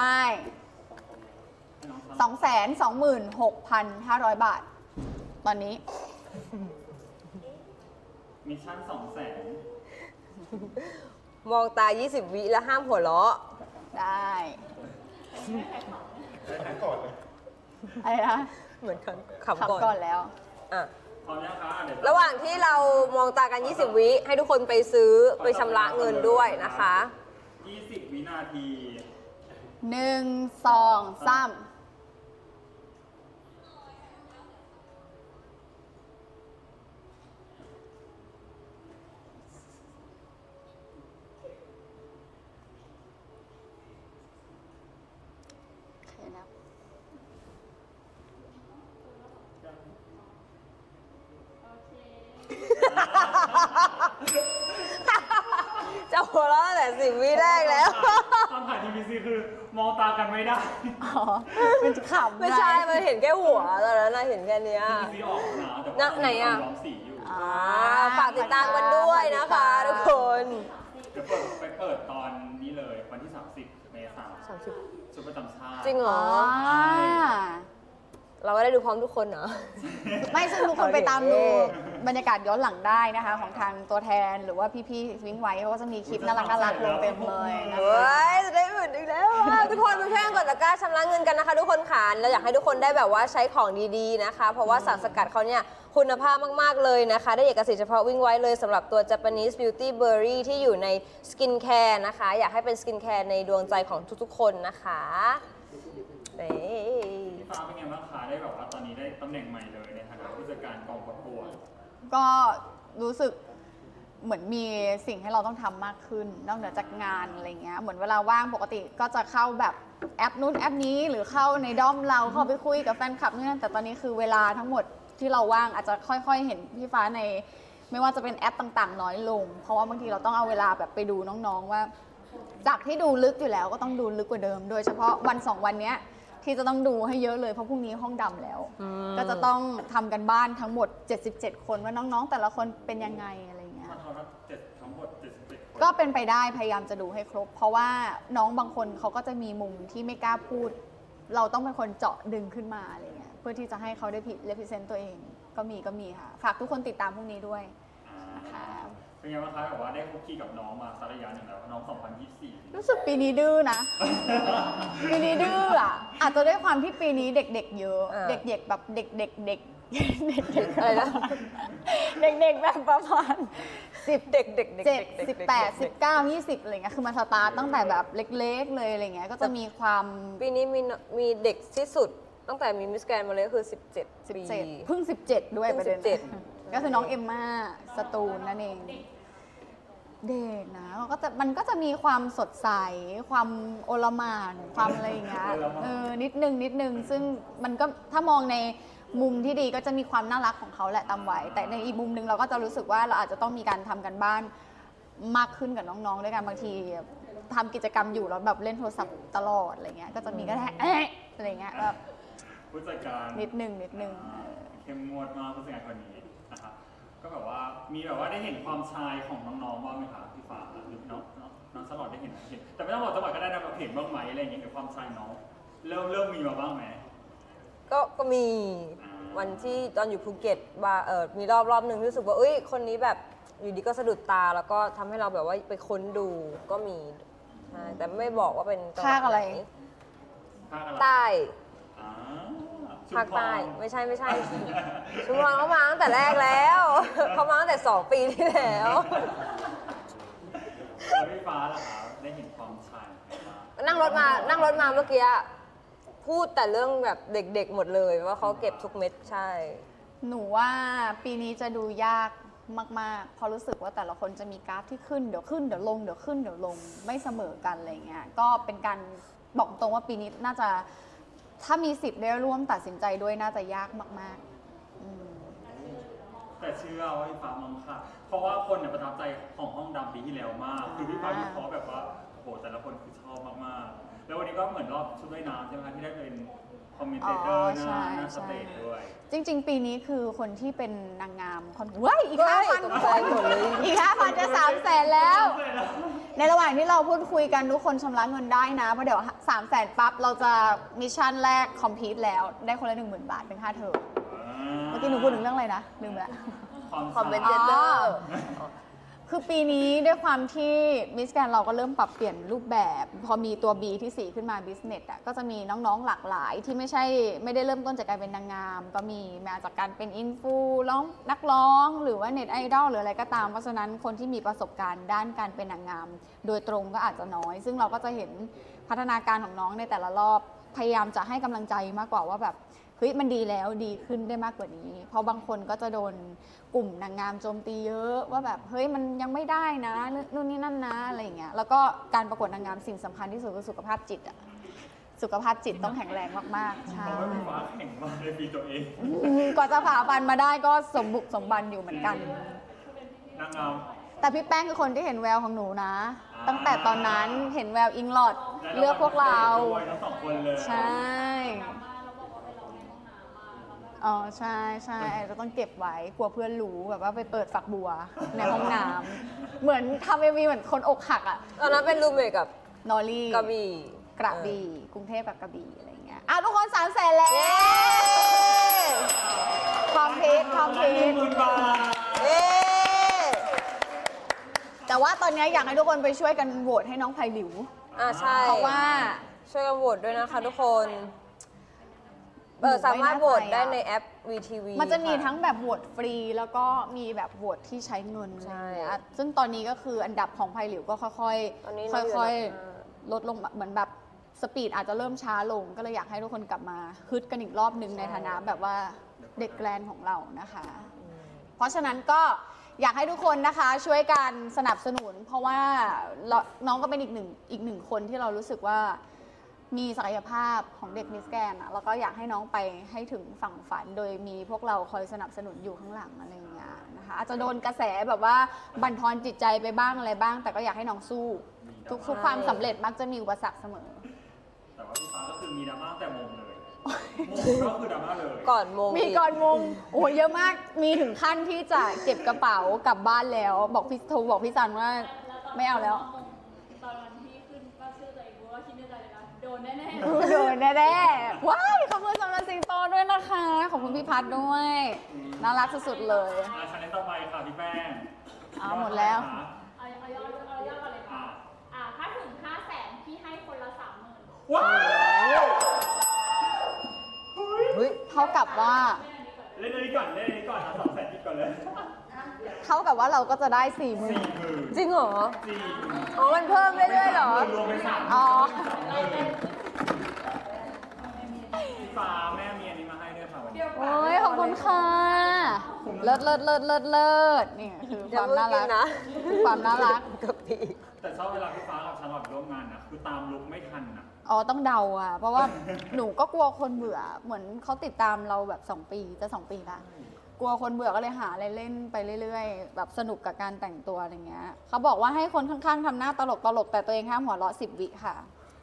สองแสนสองหมื่นหกพันห้าร้อย บาท ตอนนี้มิชชั่นสองแสนมองตา ยี่สิบ วิแล้วห้ามหัวเราะได้ได้ทั้งก่อนเลยอะไรนะเหมือนกันขับขำก่อนก่อนแล้วอ่ะพร้อมยังคะเดี๋ยวระหว่างที่เรามองตากัน ยี่สิบ วิให้ทุกคนไปซื้อไปชำระเงินด้วยนะคะยี่สิบวินาทีหนึ่ง สอง สาม โอเคแล้วจะหัวเราะตั้งแต่สิบวิแรกแล้วตอนถ่ายทีวีซีคือมองตากันไม่ได้อ๋อเป็นขำไม่ใช่ มันเห็นแค่หัวตอนนั้นนะเห็นแค่เนี้ยทีวีซีออกนะแต่น่ะว่าไหนอะย้อมสีอยู่อ่าอ่าฝากติดตามกันด้วยนะคะทุกคนเดี๋ยวเปิดไปเปิดตอนนี้เลยวันที่ สามสิบ เมษายนสามสิบชุดประจำชาติจริงเหรอ๋ออเราก็ได้ดูพร้อมทุกคนเหรอไม่ซึ่งทุกคนไปตามดูโอเคบรรยากาศย้อนหลังได้นะคะ ของทางตัวแทนหรือว่าพี่ๆวิ่งไว้เขาก็จะมีคลิปน่ารักน่ารักลงเต็มเลยนะเฮ้ยจะได้หมื่นอีกแล้วอะทุกคนมาช่วยกันกดตะกร้าชำระเงินกันนะคะ ทุกคนค่ะเราอยากให้ทุกคนได้แบบว่าใช้ของดีๆนะคะ เพราะว่าสารสกัดเขาเนี่ยคุณภาพมากๆเลยนะคะ ได้เอกสิทธิ์เฉพาะวิ่งไว้เลยสำหรับตัว Japanese Beauty Berry ที่อยู่ในสกินแคร์นะคะ อยากให้เป็นสกินแคร์ในดวงใจของทุกๆ คนนะคะเอ้ยพี่ฟ้าเป็นไงบ้างคะได้แบบว่าตอนนี้ได้ตำแหน่งใหม่เลยในฐานะผู้จัดการกองประกวดก็รู้สึกเหมือนมีสิ่งให้เราต้องทำมากขึ้น นอกเหนือจากงานอะไรเงี้ยเหมือนเวลาว่างปกติก็จะเข้าแบบแอปนู้นแอปนี้หรือเข้าในด้อมเราเข้าไปคุยกับแฟนคลับนี่นั่นแต่ตอนนี้คือเวลาทั้งหมดที่เราว่างอาจจะค่อยๆเห็นพี่ฟ้าในไม่ว่าจะเป็นแอปต่างๆ น้อยลง เพราะว่าบางทีเราต้องเอาเวลาแบบไปดูน้องๆว่า จากที่ดูลึกอยู่แล้วก็ต้องดูลึกกว่าเดิม โดยเฉพาะวันสองวันเนี้ยที่จะต้องดูให้เยอะเลยเพราะพรุ่งนี้ห้องดำแล้วอืมก็จะต้องทำกันบ้านทั้งหมดเจ็ดสิบเจ็ดคนว่าน้องๆ แต่ละคนเป็นยังไงอะไรเงี้ยมาทำรับเจ็ดทั้งหมดเจ็ดสิบเจ็ดคนก็เป็นไปได้พยายามจะดูให้ครบ เพราะว่าน้องบางคนเขาก็จะมีมุมที่ไม่กล้าพูด เราต้องเป็นคนเจาะดึงขึ้นมาอะไรเงี้ยเพื่อที่จะให้เขาได้ผิด represent ตัวเอง ก็มีก็มีค่ะ ฝากทุกคนติดตามพรุ่งนี้ด้วยอ่านะคะเป็นไงบ้างคะแบบว่าได้คุกคีกับน้องมาสักระยะหนึ่งแล้วน้อง สองพันยี่สิบสี่รู้สึกปีนี้ดื้อนะ ปีนี้ดื้ออ่ะอาจจะด้วยความที่ปีนี้เด็กๆเยอะอ่าเด็กๆแบบเด็กๆเด็กเด็กเด็กๆอะไรนะเด็กๆแบบประมาณสิบเด็กๆเด็กๆเจ็ดเด็กๆสิบแปดสิบเก้ายี่สิบอะไรเงี้ยคือมันสตาร์ตตั้งแต่แบบเล็กๆเลยอะไรเงี้ยก็จะมีความปีนี้มีมีเด็กที่สุดตั้งแต่มีมิสแกรนมาเลยก็คือสิบเจ็ดสิบปีเจ็ดเพิ่งสิบเจ็ดด้วยเพิ่งประเด็นสิบเจ็ดก็คือน้องเอมมาสตูลนั่นเองเด็กนะก็จะมันก็จะมีความสดใสความโอลหม่านความอะไรอย่างเงี้ยเออนิดนึงนิดนึงซึ่งมันก็ถ้ามองในมุมที่ดีก็จะมีความน่ารักของเขาแหละตามวัยแต่ในอีกมุมนึงเราก็จะรู้สึกว่าเราอาจจะต้องมีการทำกันบ้านมากขึ้นกับน้องๆด้วยกันบางทีทำกิจกรรมอยู่แล้วแบบเล่นโทรศัพท์ตลอดอะไรเงี้ยก็จะมีก็แค่เอ๊ะอะไรเงี้ยแบบผู้จัดการนิดนึงนิดนึงอ่าเข้มงวดมากผู้จัดการคนนี้นะครับก็แบบว่ามีแบบว่าได้เห็นความชายของน้องๆบ้างไหมคะพี่ฟ้าหรือน้องน้องน้องสลอดได้เห็นเห็นแต่ไม่ต้องบอกจังหวัดก็ได้นะแบบเห็นบ้างไหมอะไรอย่างเงี้ยเห็นความชายน้องเริ่มเริ่มมีมาบ้างไหมก็ก็มีอ่าวันที่ตอนอยู่ภูเก็ตว่าเออมีรอบรอบหนึ่งรู้สึกว่าเอ้ยคนนี้แบบอยู่ดีก็สะดุดตาแล้วก็ทำให้เราแบบว่าไปค้นดูก็มีใช่แต่ไม่บอกว่าเป็นจังหวัดภาคอะไรหนภาคอะไรใต้อ่าชุภาคพใต้รไม่ใช่ไม่ใช่ ชุมพรเขามาตั้งแต่แรกแล้วเขามาตั้งแต่สองปีที่แล้วแล้วพี่ฟ้าล่ะคะได้เห็นความชายไหมคะนั่งรถมานั่งรถมาเมื่อกี้พูดแต่เรื่องแบบเด็กๆหมดเลยว่าเขาเก็บทุกเม็ดใช่หนูว่าปีนี้จะดูยากมากๆเพราะรู้สึกว่าแต่ละคนจะมีกราฟที่ขึ้นเดี๋ยวขึ้นเดี๋ยวลงเดี๋ยวขึ้นเดี๋ยวลงไม่เสมอกันอะไรเงี้ยก็เป็นการบอกตรงว่าปีนี้น่าจะถ้ามีสิทธิ์ได้ร่วมตัดสินใจด้วยน่าจะยากมากๆอืมแต่เชื่อว่าพี่ฟ้ามังค่ะ เพราะว่าคนเนี่ยประทับใจของห้องดำปีที่แล้วมาก คือพี่ฟ้าวิเคราะห์แบบว่าโอ้โหแต่ละคนคือชอบมากๆ แล้ววันนี้ก็เหมือนรอบชุดว่ายน้ำใช่ไหมคะที่ได้เป็นคอมเมนเตเตอร์หใช่น้าหน้าสใช่เตจด้วยจริง ๆ ปีนี้คือคนที่เป็นนางงามคนเว้ยอีกเฮ้ห้าย พันตกใจหมดเลยอีกห้าพันจะสามแสนแล้ว ในระหว่างที่เราพูดคุยกันทุกคนชำระเงินได้นะเพราะเดี๋ยวสามแสนปั๊บเราจะมิชชั่นแรกคอมพลีทแล้วได้คนละหนึ่งหมื่นบาทเป็นค่าเทอมเมื่อกี้หนูพูดถึงเรื่องอะไรนะลืมละคอมเมนชายเตอร์คือปีนี้ด้วยความที่มิสแกรนเราก็เริ่มปรับเปลี่ยนรูปแบบ พอมีตัว B ที่สี่ขึ้นมา Business อ่ะก็จะมีน้องๆหลากหลายที่ไม่ใช่ไม่ได้เริ่มต้นจากการเป็นนางงาม ก็มีมาจากการเป็นอินฟูร้องนักร้องหรือว่าเน็ตไอดอลหรืออะไรก็ตาม เพราะฉะนั้นคนที่มีประสบการณ์ด้านการเป็นนางงาม โดยตรงก็อาจจะน้อย ซึ่งเราก็จะเห็นพัฒนาการของน้องในแต่ละรอบพยายามจะให้กำลังใจมากกว่าว่าแบบเฮ้ยมันดีแล้วดีขึ้นได้มากกว่านี้ เพราะบางคนก็จะโดนกลุ่มนางงามโจมตีเยอะว่าแบบเฮ้ยมันยังไม่ได้นะนู่นนี่นั่นนะอะไรอย่างเงี้ยแล้วก็การประกวดนางงามสิ่งสำคัญที่สุดคือสุขภาพจิตอะสุขภาพจิตต้องแข็งแรงมากๆใช่เพราะว่าพี่ฟ้าแข่งมากในปีตัวเองอืมกว่าจะผ่าฟันมาได้ก็สมบุกสมบันอยู่เหมือนกันนางงามแต่พี่แป้งคือคนที่เห็นแววของหนูนะอ่าตั้งแต่ตอนนั้นเห็นแววอิงลอดและเลือกพวกเราด้วยทั้งสองคนเลยใช่ อ๋อใช่ใช่จะต้องเก็บไว้กลัวเพื่อนรู้แบบว่าไปเปิดฝักบัวในห้องน้ำเหมือนทำเอวีเหมือนคนอกหักอะตอนนั้นเป็นรูมเมทกับนอรี่กระบี่กระบี่กรุงเทพกับกระบี่อะไรเงี้ยอ่ะทุกคนสามแสนแล้วเย้คอมพิวต์คอมพิวหนึ่งต์หมื่นบาทเย้แต่ว่าตอนนี้อยากให้ทุกคนไปช่วยกันโหวตให้น้องไผ่หลิวอ่าใช่เพราะว่าช่วยกันโหวตด้วยนะคะทุกคน เออหนูไม่สามารถโหวตได้แน่ใจอะในแอป วี ที วีมันจะมีค่ทั้งแบบโหวตฟรี แล้วก็มีแบบโหวตที่ใช้เงินใช่อะไรอย่างเงี้ยซึ่งตอนนี้ก็คืออันดับของไผ่หลิวก็ค่อยตอนนี้ๆเราอยู่ค่อยอันดับห้าๆ ลดลงเหมือนแบบสปีดอาจจะเริ่มช้าลง ก็เลยอยากให้ทุกคนกลับมาฮึดกันอีกรอบหนึ่งในฐานะแบบว่าเด็กแกรนของเรานะคะ เพราะฉะนั้นก็อยากให้ทุกคนนะคะช่วยกันสนับสนุน เพราะว่าเราน้องก็เป็นอีกหนึ่งอีกหนึ่งคนที่เรารู้สึกว่ามีศักยภาพของเด็กมิสแกรนด์อะแล้วก็อยากให้น้องไปให้ถึงฝั่งฝัน โดยมีพวกเราคอยสนับสนุนอยู่ข้างหลังอะไรอย่างเงี้ยนะคะอาจจะโดนกระแสแบบว่าบั่นทอนจิตใจไปบ้างอะไรบ้าง แต่ก็อยากให้น้องสู้ ทุกทุกความสำเร็จมักจะมีอุปสรรคเสมอแต่ว่าพี่ฟ้าก็คือมีดราม่าแต่มงเลยมงก็คือดราม่าเลยก่อนโมงมีก่อนมงโอ้ยเยอะมาก มีถึงขั้นที่จะเก็บกระเป๋ากลับบ้านแล้ว บอกพี่โทรบอกพี่ซันว่าไม่เอาแล้วตอนวันที่ขึ้นก็ชื่อตัวเองว่าคิดในใจเลยนะโดนแน่ๆโดนแน่ๆว้ายขอบคุณสำหรับสิงโตด้วยนะคะ ขอบคุณพี่พัดด้วย น่ารักสุดๆเลยอาชันต่อไปค่ะพี่แป้งเอาหมดแล้วค่ะเอาเอายอดเอายอดก่อนเลยค่ะ อ่า ถ้าถึงห้าแสนพี่ให้คนละสามหมื่นว้าวเฮ้ยเท่ากับว่าเล่นอันนี้ก่อนเล่นอันนี้ก่อนเอาสองแสนที่ก่อนเลยเท่ากับว่าเราก็จะได้สี่หมื่สี่นหมื่นจริงเหรอสี่อ๋อ มันเพิ่มเรื่อยๆเหรอรวมเป็นสามอ๋อเออฟ้าแม่มีอันนี้มาให้ด้วยค่ะวันนี้โอ้ยขอบคุณค่ะ เลิศเลิศเลิศเลิศเลิศนี่คือความน่ารักนะความน่ารักกับพี่แต่ชอบเวลาพี่ฟ้ากับชาลอตร่วมงานนะคือตามลุกไม่ทันนะอ๋อต้องเดาอ่ะ เพราะว่า หนูก็กลัวคนเบื่อ เหมือนเขาติดตามเราแบบสองปีจะสองปีละกลัวคนเบื่อก็เลยหาอะไรเล่นไปเรื่อยๆ แบบสนุกกับการแต่งตัวอะไรเงี้ยเขาบอกว่าให้คนข้างๆทำหน้าตลกตลกๆแต่ตัวเองห้ามหัวเราะสิบวิค่ะ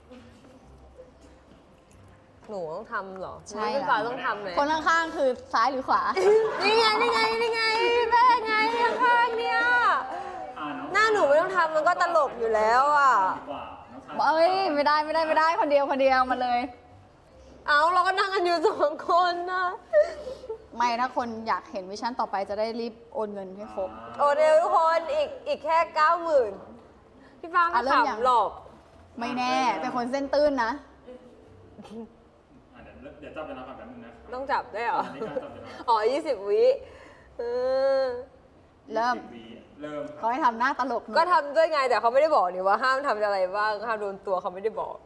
หนูต้องทำเหรอใช่พี่ฟ้าต้องทำไหมคนข้างๆคือซ้ายหรือขวานี่ไงนี่ไงนี่ไงแม่ไงข้างๆเนี่ยอ่าน้องหน้าหนูไม่ต้องทำมันก็ตลกอยู่แล้วอ่ะดีกว่าน้องชาเอ้ยไม่ได้ไม่ได้ไม่ได้คนเดียวคนเดียวมาเลยเอาเราก็นั่งกันอยู่สองคนนะไม่ถ้าคนอยากเห็นวิชั่นต่อไปจะได้รีบโอนเงินให้ครบโอเดลทุกคนอีกอีกแค่เก้าหมื่นพี่ฟ้าไม่อ่ะเริ่มยังขำหรอกไม่แน่เป็นคนเส้นตื้นนะอ่ะเดี๋ยวเดี๋ยวจับเวลาก่อนแป๊บนึงนะต้องจับได้วยเหรออันนี้การจับเวลาอ๋อยี่สิบวิเออเริ่มสิบวิเริ่มเขาให้ทำหน้าตลกหนูก็ทำด้วยไงแต่เขาไม่ได้บอกนี่ว่าห้ามทำอะไรบ้างห้ามโดนตัวเขาไม่ได้บอก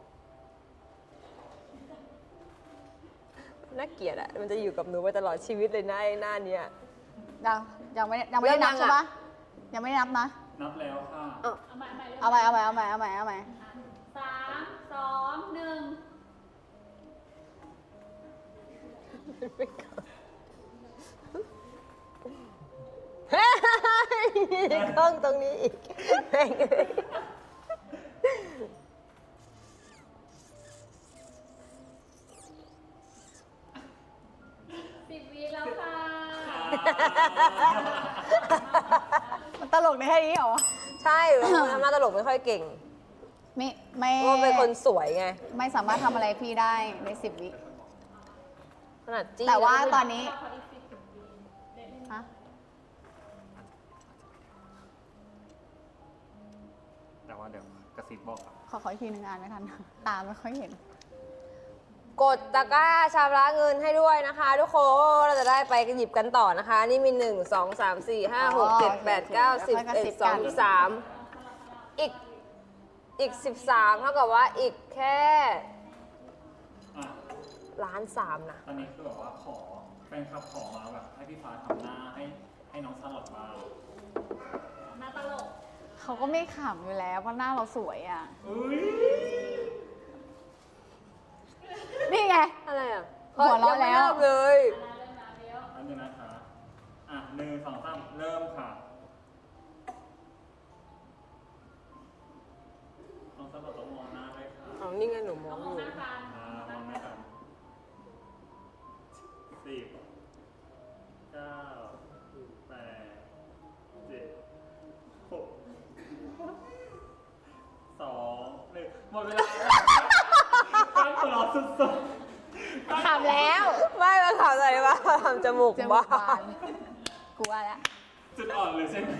น่าเกลียดอะมันจะอยู่กับหนูไปตลอดชีวิตเลยหน้าไอ้หน้าเนี้ยยังยังไม่ได้ยังไม่ได้นับเริ่มยังใช่อะปะยังไม่ได้นับนะนับแล้วค่ะเอาใหม่ใหม่เอาใหม่เอาใหม่เอาใหม่เอาใหม่เอาใหม่สามสองหนึ่งเฮ้ยกล้องตรงนี้อีกแม่งเอ้ยสิบวิแล้วค่ะมันตลกในแค่นี้เหรอใช่เป็นคนทำหน้าตลกไม่ค่อยเก่งไม่ไม่เพราะว่าเป็นคนสวยไงไม่สามารถทำอะไรพี่ได้ในสิบวิขนาดจี้แต่ว่าล้ตอนนี้ฮะแต่ว่าเดี๋ยวกระซิบบอกครับขอขออีกทีหนึงอ่านไม่ทัน ตามไม่ค่อยเห็นกดตะกร้าชำระเงินให้ด้วยนะคะ ทุกคนเราจะได้ไปหยิบกันต่อนะคะ นี่มีหนึ่งสองสามสี่ห้าหกเจ็ดแปดเก้าสิบเอ็ดสองสามอีกอีกสิบสามเท่ากับว่าอีกแค่อ่ะล้านสามนะตอนนี้คือแบบว่าขอแฟนคลับขอมาแบบให้พี่ฟ้าทำหน้าให้ให้น้องชาลอตบ้างหน้าตลกเขาก็ไม่ขำอยู่แล้วเพราะหน้าเราสวยอ่ะอุ้ยนี่ไงอะไรอ่ะหัวเราะยังไม่แล้วเริ่มเลยมาเริ่มมาเร็วอันนี้นะคะอ่ะหนึ่งสองสามเริ่มค่ะน้องชาลอตต้องมองหน้าด้วยค่ะเอานี่ไงหนูมๆอเอางมอองยู่หน้ากันอ่ามองหน้ากันสิบเก้าแปดเจ็ดหกสองหนึ่งหมดเวลาตั้งตัวรอสุดๆขำแล้วไม่มาถามอะไรวะทำจมูกเจอหมู่บ้าบ้านกลัวแล้วจุดอ่อนเลยใช่ไหม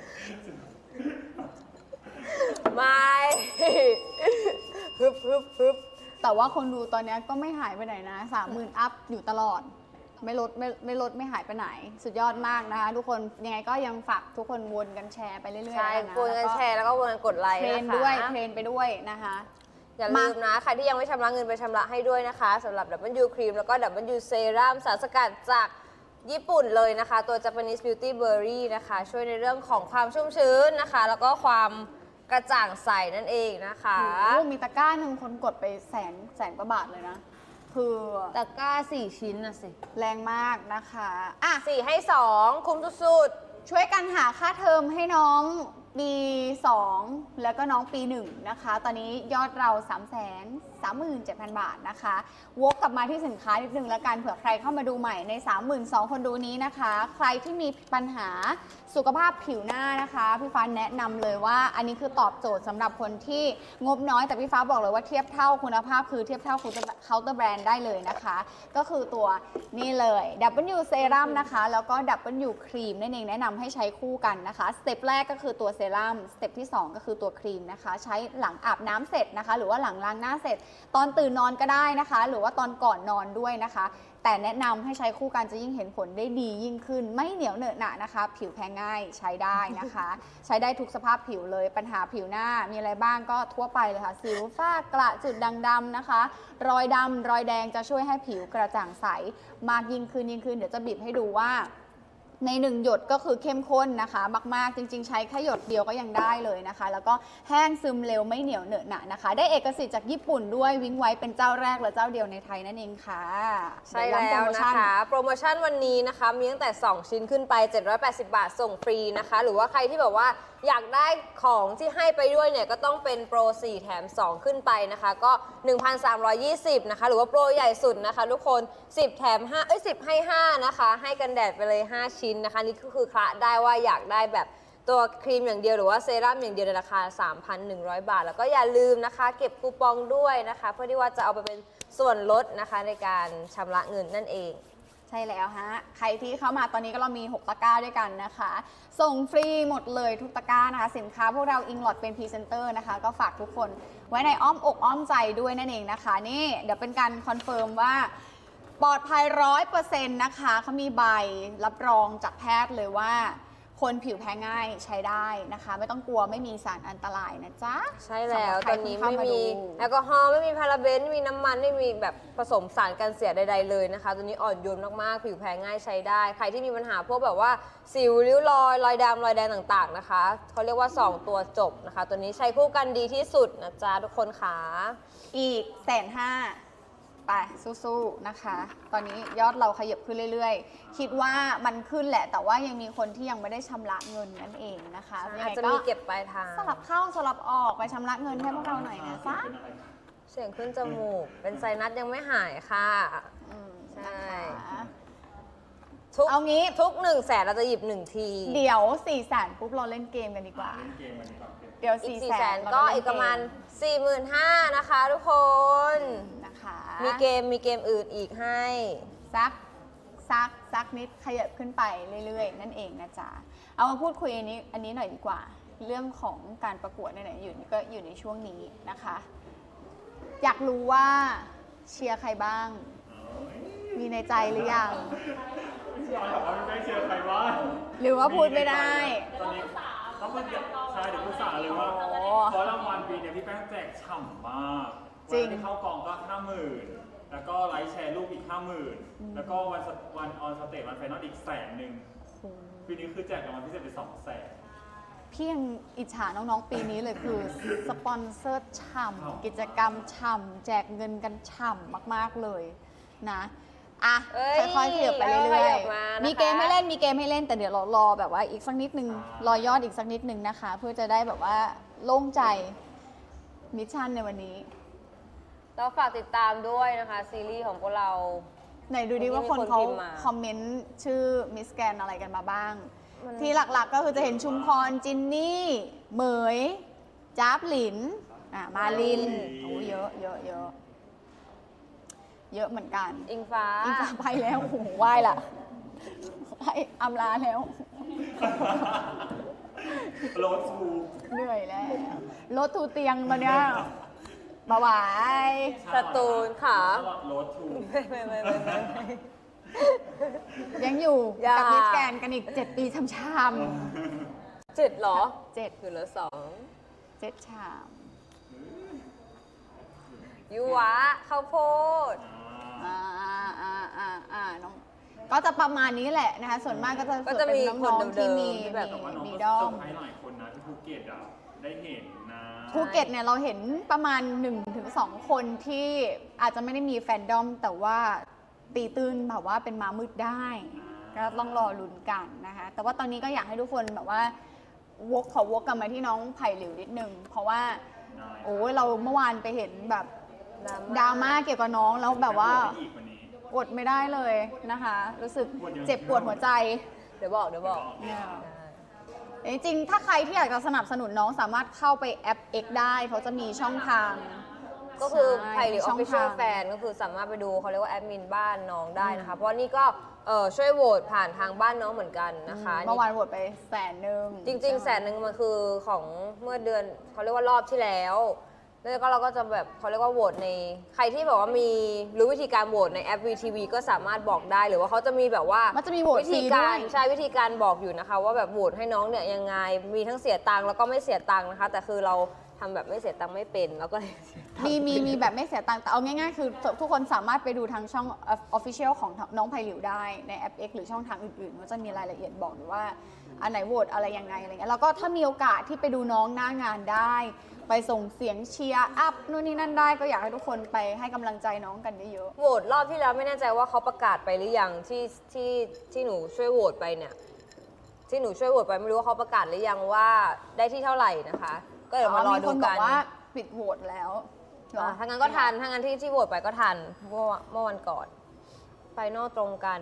ไม่ ฮึบฮึบฮึบแต่ว่าคนดูตอนเนี้ยก็ไม่หายไปไหนนะสามหมื่นอัพอยู่ตลอด ไม่ลดไม่ไม่ลดไม่หายไปไหน สุดยอดมากนะคะ ทุกคนยังไงก็ยังฝากทุกคนวนกันแชร์ไปเรื่อยๆใช่นะวนกันแชร์แล้วก็วนกันกดไลค์เทรนะนคะด้วยเทรนไปด้วยนะคะอย่าลืมนะ ใครที่ยังไม่ชำระเงินไปชำระให้ด้วยนะคะสำหรับ ดับเบิลยู Cream แล้วก็ ดับเบิลยู Serum สารสกัดจากญี่ปุ่นเลยนะคะ ตัว Japanese Beauty Berry นะคะ ช่วยในเรื่องของความชุ่มชื้นนะคะ แล้วก็ความกระจ่างใสนั่นเองนะคะโอ้โหมีตะกร้าหนึ่งคนกดไปแสนแสนกว่าบาทเลยนะ คือตะกร้าสี่ชิ้นนะสิแรงมากนะคะอ่ะสี่ให้สองคุ้มสุดช่วยกันหาค่าเทอมให้น้องปีสองแล้วก็น้องปีหนึ่งนะคะ ตอนนี้ยอดเรา สามแสนสามหมื่นเจ็ดพัน บาทนะคะวกกลับมาที่สินค้านิดนึงแล้วกันเผื่อใครเข้ามาดูใหม่ใน สามหมื่นสองพัน คนดูนี้นะคะ ใครที่มีปัญหาสุขภาพผิวหน้านะคะพี่ฟ้าแนะนำเลยว่าอันนี้คือตอบโจทย์สำหรับคนที่งบน้อยแต่พี่ฟ้าบอกเลยว่าเทียบเท่าคุณภาพคือเทียบเท่าเคาน์เตอร์แบรนด์ได้เลยนะคะ ก็คือตัวนี่เลย ดับเบิลยู Serum นะคะแล้วก็ ดับเบิลยู Cream นั่นเองแนะนำให้ใช้คู่กันนะคะสเต็ปแรกก็คือตัวเซรั่มสเต็ปที่สองก็คือตัวครีมนะคะใช้หลังอาบน้ำเสร็จนะคะหรือว่าหลังล้างหน้าเสร็จตอนตื่นนอนก็ได้นะคะ หรือว่าตอนก่อนนอนด้วยนะคะ แต่แนะนำให้ใช้คู่กันจะยิ่งเห็นผลได้ดียิ่งขึ้น ไม่เหนียวเหนอะหนะนะคะ ผิวแพ้ง่ายใช้ได้นะคะ ใช้ได้ทุกสภาพผิวเลยปัญหาผิวหน้ามีอะไรบ้างก็ทั่วไปเลยค่ะสิวฝ้ากระจุดด่างดำนะคะ รอยดำรอยแดงจะช่วยให้ผิวกระจ่างใสมากยิ่งขึ้นยิ่งขึ้นเดี๋ยวจะบีบให้ดูว่าในหนึ่งหยดก็คือเข้มข้นนะคะมากๆจริงๆใช้แค่หยดเดียวก็ยังได้เลยนะคะ แล้วก็แห้งซึมเร็วไม่เหนียวเหนอะหนะนะคะ ได้เอกสิทธิ์จากญี่ปุ่นด้วยวิ้งไว้เป็นเจ้าแรกและเจ้าเดียวในไทยนั่นเองค่ะใช่แล้วนะคะ โปรโมชั่นวันนี้นะคะมีตั้งแต่สองชิ้นขึ้นไปเจ็ดร้อยแปดสิบบาทส่งฟรีนะคะ หรือว่าใครที่แบบว่าอยากได้ของที่ให้ไปด้วยเนี่ยก็ต้องเป็นโปรสี่แถมสองขึ้นไปนะคะก็ หนึ่งพันสามร้อยยี่สิบ นะคะหรือว่าโปรใหญ่สุดนะคะทุกคนสิบแถมห้าเอ้ยสิบให้ห้านะคะให้กันแดดไปเลยห้าชิ้นนะคะนี่ก็คือคละได้ว่าอยากได้แบบตัวครีมอย่างเดียวหรือว่าเซรั่มอย่างเดียวในราคา สามพันหนึ่งร้อย บาทแล้วก็อย่าลืมนะคะเก็บคูปองด้วยนะคะเพื่อที่ว่าจะเอาไปเป็นส่วนลดนะคะในการชำระเงินนั่นเองใช่แล้วฮะใครที่เข้ามาตอนนี้ก็เรามีหกตะกร้าด้วยกันนะคะส่งฟรีหมดเลยทุกตะกร้านะคะสินค้าพวกเราอิงลอดเป็นพรีเซนเตอร์นะคะก็ฝากทุกคนไว้ในอ้อมอกอ้อมใจด้วยนั่นเองนะคะนี่เดี๋ยวเป็นการคอนเฟิร์มว่าปลอดภัยร้อยเปอร์เซ็นต์นะคะเขามีใบรับรองจากแพทย์เลยว่าคนผิวแพ้ง่ายใช้ได้นะคะไม่ต้องกลัวไม่มีสารอันตรายนะจ๊ะใช่แล้วตอนนี้ไม่มีแอลกอฮอล์ไม่มีพาราเบนไม่มีน้ำมันไม่มีแบบผสมสารกันเสียใดๆเลยนะคะตัวนี้อ่อนโยนมากๆผิวแพ้ง่ายใช้ได้ใครที่มีปัญหาพวกแบบว่าสิวริ้วรอยรอยดำรอยแดงต่างๆนะคะเขาเรียกว่าสองตัวจบนะคะตัวนี้ใช้คู่กันดีที่สุดนะจ๊ะทุกคนค่ะอีกแสนห้าไปสู้ๆนะคะ ตอนนี้ยอดเราขยับขึ้นเรื่อยๆคิดว่ามันขึ้นแหละแต่ว่ายังมีคนที่ยังไม่ได้ชำระเงินนั่นเองนะคะอาจจะมีเก็บปลายทางสลับเข้าสลับออกไปชำระเงินให้พวกเราหน่อยนะจ๊ะเสียงขึ้นจมูกเป็นไซนัสยังไม่หายค่ะใช่ทุกเอางี้ทุกหนึ่งแสนเราจะหยิบหนึ่งทีเดี๋ยวสี่แสนปุ๊บเราเล่นเกมกันดีกว่าเดี๋ยวสี่แสนก็อีกประมาณสี่หมื่นห้านะคะทุกคนนะคะมีเกมมีเกมอื่นอีกให้ซักซักซักนิดขยับขึ้นไปเรื่อยๆนั่นเองนะจ๊ะเอามาพูดคุยอันนี้อันนี้หน่อยดีกว่าเรื่องของการประกวดไหนๆอยู่นี่ก็อยู่ในช่วงนี้นะคะอยากรู้ว่าเชียร์ใครบ้างมีในใจหรือยังพี่ออยบอกว่าไม่เชียร์ใครบ้างหรือว่าพูดไม่ได้ตอนนี้เขาพูดใช่เดี๋ยวพูดสาเลยว่าเพราะรางวัลปีนี้พี่แป้งแจกฉ่ำมากวันที่เข้ากองก็ห้าหมื่นแล้วก็ไลฟ์แชร์รูปอีกห้าหมื่นแล้วก็วันวันออนสเตจวันไฟนอลอีกแสนหนึ่งปีนี้คือแจกรางวัลพิเศษไปสองแสนพี่ยังอิจฉาน้องๆปีนี้เลยคือสปอนเซอร์ฉ่ำกิจกรรมฉ่ำแจกเงินกันฉ่ำมากๆเลยนะอ่ะค่อยๆเขียบไปเรื่อยๆมีเกมให้เล่นมีเกมให้เล่นแต่เดี๋ยวเรารอแบบว่าอีกสักนิดนึงรอยอดอีกสักนิดนึงนะคะเพื่อจะได้แบบว่าโล่งใจมิชชั่นในวันนี้เราฝากติดตามด้วยนะคะซีรีส์ของพวกเราไหนดูดิว่าคนเขาคอมเมนต์ชื่อมิสแกนอะไรกันมาบ้างที่หลักๆก็คือจะเห็นชุมพรจินนี่เหมยจ๊าบหลินอ่ะมาลินโอ้เยอะเยอะเยอะเยอะเหมือนกันอิงฟ้าอิงฟ้าไปแล้วโอ้โหไหว้ละไปอำลาแล้วรถทูเหนื่อยแล้วรถทูเตียงตอนเนี้ยบาหวายสตูนค่ะรถทูไม่ไม่ไม่ไม่ยังอยู่กับมิสแกนกันอีกเจ็ดปีชามๆเจ็ดหรอเจ็ดคือเหลือสองเจ็ดชามยูวะข้าวโพดอ่าอ่าอ่าอ่าน้องก็จะประมาณนี้แหละนะคะส่วนมากก็จะก็จะมีน้องๆที่มีแบบมีด้อมให้หลายคนนะที่ภูเก็ตอ่ะได้เห็นนะภูเก็ตเนี่ยเราเห็นประมาณ หนึ่งถึงสอง คนที่อาจจะไม่ได้มีแฟนดอมแต่ว่าตีตื้นแบบว่าเป็นม้ามืดได้ก็ต้องรอลุ้นกันนะคะแต่ว่าตอนนี้ก็อยากให้ทุกคนแบบว่าวกขอวกกลับมาที่น้องไผ่หลิวนิดนึงเพราะว่าโอ้ยเราเมื่อวานไปเห็นแบบดราม่าเกี่ยวกับน้องแล้วแบบว่ากดไม่ได้เลยนะคะรู้สึกเจ็บปวดหัวใจเดี๋ยวบอกเดี๋ยวบอกจริงๆถ้าใครที่อยากจะสนับสนุนน้องสามารถเข้าไปแอป X ได้เขาจะมีช่องทางก็คือไผ่หลิว Official Fan ก็คือสามารถไปดูเขาเรียกว่าแอดมินบ้านน้องได้นะคะเพราะนี่ก็ช่วยโหวตผ่านทางบ้านน้องเหมือนกันนะคะเมื่อวานโหวตไปแสนหนึ่งจริงๆแสนหนึ่งมันคือของเมื่อเดือนเขาเรียกว่ารอบที่แล้วแล้วก็เราก็จะแบบเขาเรียกว่าโหวตในใครที่แบบว่ามีรู้วิธีการโหวตในแอป วี ที วี ก็สามารถบอกได้หรือว่าเขาจะมีแบบว่ามันจะมีโหวตวิฟธีรีกาด้วรยใช่วิธีการบอกอยู่นะคะ ว่าแบบโหวตให้น้องเนี่ยยังไงมีทั้งเสียตังค์แล้วก็ไม่เสียตังค์นะคะ แต่คือเราทำแบบไม่เสียตังค์ไม่เป็นเราก็เลยเสียตังค์มีมีมีแบบไม่เสียตังค์แต่เอาง่ายๆ คือทุกคนสามารถไปดูทางช่อง Official ของน้องไผ่หลิวได้ในแอป X หรือช่องทางอื่นๆมันจะมีรายละเอียดบอกอยู่ว่าอันไหนโหวตอะไรยังไงอะไรเงี้ยแล้วก็ถ้ามีโอกาสที่ไปดูน้องหน้างานได้ ไปส่งเสียงเชียร์อัพนู่นนี่นั่นได้ก็อยากให้ทุกคนไปให้กำลังใจน้องกันเยอะโหวตรอบที่แล้วไม่แน่ใจว่าเขาประกาศไปหรือยังที่ที่ที่หนูช่วยโหวตไปเนี่ยที่หนูช่วยโหวตไปไม่รู้ว่าเขาประกาศหรือยังว่าได้ที่เท่าไหร่นะคะ ก็ๆเดี๋ยวมารอมีดูคนบกัอน กว่าปิดโหวตแล้วเหรออ่าถ้างั้นก็ทันถ้างั้นที่ที่โหวตไปก็ทันเมื่อเมื่อวันก่อนไฟนอลตรงกัน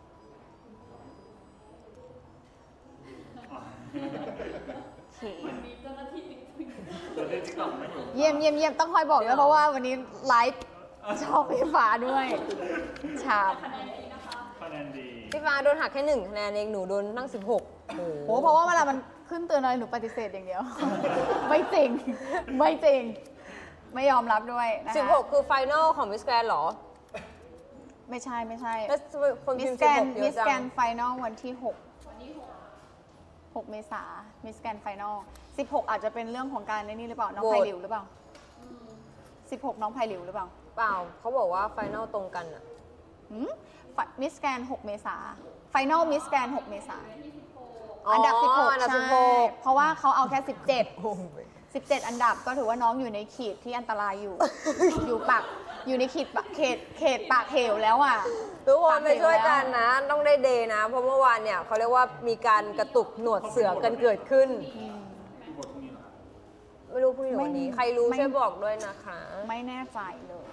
วันนี้เจ้าหน้าที่ติ๊กติ๊กเราได้ติ๊กต็อกไม่อยู่เยี่ยมเยี่ยมเยี่ยมต้องคอยบอกด้วยเพราะว่าวันนี้ไลฟ์ชอบไฟฟ้าด้วยฉาบคะแนนดีนะคะคะแนนดีพี่ฟ้าโดนหักแค่หนึ่งคะแนนเองหนูโดนตั้งสิบหกโอ้โอ้เพราะว่าเวลามันขึ้นเตือนอะไรหนูปฏิเสธอย่างเดียว ไม่จริง ไม่จริง ไม่ยอมรับด้วยนะคะสิบหกคือไฟนอลของมิสแกรนหรอไม่ใช่ไม่ใช่แล้วคนมิพิสมพ์แกสิบนหกเยมิอะสจัแกงนไฟนอลวันที่หกวันที่หกหกเมษามิสแกนไฟนอลสิบหกอาจจะเป็นเรื่องของการในนี่หรือเปล่าน้องโหวตไผ่หลิวหรือเปล่าสิบหกน้องไผ่หลิวหรือเปล่าเปล่าเขาบอกว่าไฟนอลตรงกันอะมิสแกนหกเมษาไฟนอลมิสแกนหกเมษาอ๋ออัอันดับสิบหกอันดับใช่สิบหกเพราะว่าเขาเอาแค่สิบเจ็ด สิบเจ็ดอันดับก็ถือว่าน้องอยู่ในขีดที่อันตรายอยู่ อยู่ปากอยู่ในขีดปากเขตเขตปากเหวแล้วอ่ะทุกคนไปช่วยกันนะ ต้องได้เดย์นะ เพราะเมื่อวานเนี่ยเขาเรียกว่ามีการกระตุกหนวดเสือกันเกิดขึ้นที่บทพรุ่งนี้เหรอไม่รู้พรุ่งนี้หรือวันนี้ไม่ใครรู้ไม่ช่วยบอกด้วยนะคะไม่แน่ใจเลย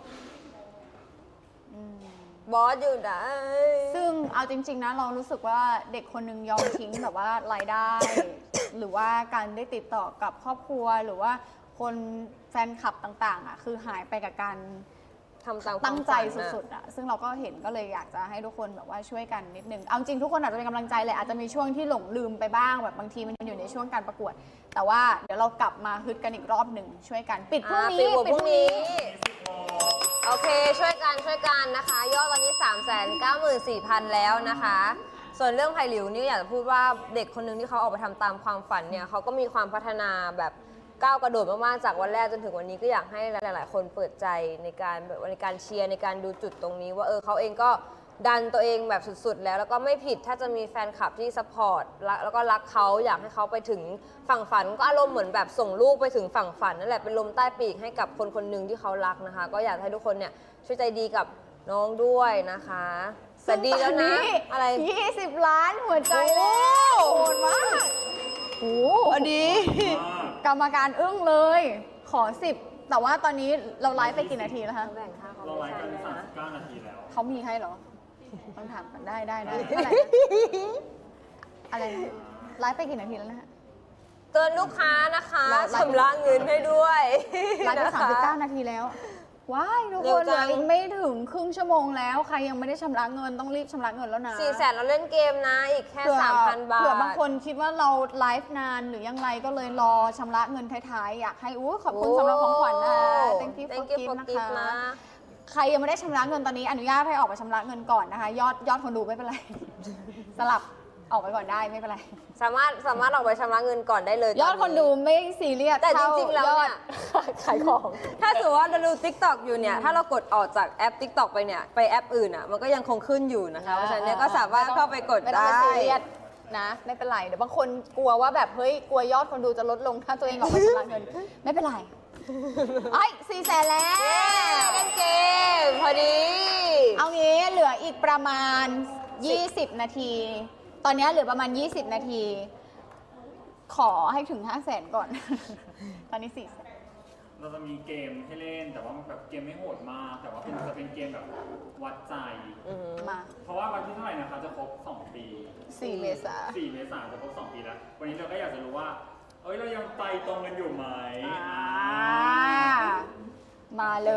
อืมบอสอยู่ไหนซึ่งเอาจริง ๆ นะ เรารู้สึกว่าเด็กคนหนึงยอมทิ้งแบบว่ารายได้ หรือว่าการได้ติดต่อกับครอบครัวหรือว่าคนแฟนคลับต่างๆอ่ะคือหายไปกับการทำตามความตั้งใจฝันน่ะสุดๆอ่ะซึ่งเราก็เห็นก็เลยอยากจะให้ทุกคนแบบว่าช่วยกันนิดนึงเอาจริงทุกคนอาจจะเป็นกำลังใจแหละอาจจะมีช่วงที่หลงลืมไปบ้างแบบบางทีมันอยู่ในช่วงการประกวด แต่ว่าเดี๋ยวเรากลับมาฮึดกันอีกรอบหนึ่งช่วยกันปิดพรุ่งอ่านี้ปิดโหวตพรุ่งนี้สิบโมงโอเค ช่วยกันช่วยกันนะคะ ยอดตอนนี้ สามแสนเก้าหมื่นสี่พัน แล้วนะคะ ส่วนเรื่องไผ่หลิวนี่อยากจะพูดว่าเด็กคนหนึ่งที่เขาออกไปทำตามความฝันเนี่ยเขาก็มีความพัฒนาแบบก้าวกระโดดมากๆจากวันแรกจนถึงวันนี้ก็อยากให้หลาย ๆ คนเปิดใจในการแบบในการเชียร์ในการดูจุดตรงนี้ ว่าเออเขาเองก็ดันตัวเองแบบสุด ๆ แล้วแล้วก็ไม่ผิดถ้าจะมีแฟนคลับที่ซัพพอร์ตแล้วก็รักเขาอยากให้เขาไปถึงฝั่งฝันก็อารมณ์เหมือนแบบส่งลูกไปถึงฝั่งฝันนั่นแหละเป็นลมใต้ปีกให้กับคนคนหนึ่งที่เขารักนะคะ ก็อยากให้ทุกคนเนี่ยช่วยใจดีกับน้องด้วยนะคะแต่ดีแล้วนะอะไรยี่สิบล้านหัวใจแล้วโหดมากโอ้โหดีกรรมการอึ้งเลย ขอสิบแต่ว่าตอนนี้เราไลฟ์ไปกี่นาทีแล้วคะแบ่งค่าเขาเราไม่ไลฟ์ใช่กันเลยสามนะสิบเก้านาทีแล้วเขามีให้เหรอ ต้องถามกันได้ได้ได้เท่าไหร่นะอะไรนะไลฟ์ไปกี่นาทีแล้วนะฮะเตือนลูกค้านะคะไลฟ์ชำระเงินให้ด้วยไลฟ์ไปนะคะสามสิบเก้านาทีแล้ว ว้ายทุกเร็ควนเหจัลือง อีกไม่ถึงครึ่งชั่วโมงแล้ว ใครยังไม่ได้ชำระเงินต้องรีบชำระเงินแล้วนะสี่แสนเราเล่นเกมนะ อีกแค่เผื่อสามพัน บาทเผื่อบางคนคิดว่าเราไลฟ์นานหรือยังไรก็เลยรอชำระเงินท้ายๆ อยากให้อู้ขอบคุณสำหรับของขวัญนะ thank you for Thank you gift for นะ gift คะนะใครยังไม่ได้ชำระเงินตอนนี้อนุญาตให้ออกไปชำระเงินก่อนนะคะ ยอดยอดคนดูไม่เป็นไร สลับออกไปก่อนได้ไม่เป็นไรสามารถสามารถออกไปชำระเงินก่อนได้เลยยอดตคนดูไม่ซีเรียสแต่จเท่าริง ๆ แล้วยอเนี่ดย ขายของ ถ้าสมมติว่าเราดู TikTok อยู่เนี่ย ถ้าเรากดออกจากแอป TikTok ไปเนี่ย ไปแอปอื่นอ่ะ มันก็ยังคงขึ้นอยู่นะคะ เพราะฉะนั้นเนี่ยก็สามารถเข้าไปกดไม่ต้องได้ไปซีเรียสนะ ไม่เป็นไร เดี๋ยวบางคนกลัวว่าแบบเฮ้ยกลัวยอดคนดูจะลดลงถ้าตัวเองออกไปชำระเงิน ไม่เป็นไรไอ้สี่แสนแล้เย้วเล่นเกมพอดีเอางี้เหลืออีกประมาณ ยี่สิบ นาที ตอนนี้เหลือประมาณ ยี่สิบ นาที ขอให้ถึง ห้าแสนก่อน ตอนนี้สี่แสนเราจะมีเกมให้เล่นแต่ว่ามันแบบเกมไม่โหดมาก แต่ว่าเป็นจะเป็นเกมแบบวัดใจมาเพราะว่าวันที่เท่าไหร่นะคะจะครบสองปีสี่เมษาสี่เมษายนจะครบสองปีแล้ว วันนี้เราก็อยากจะรู้ว่า เอ้ยเรายังใจตรงกันอยู่ไหมอ่าอ่ามาเลย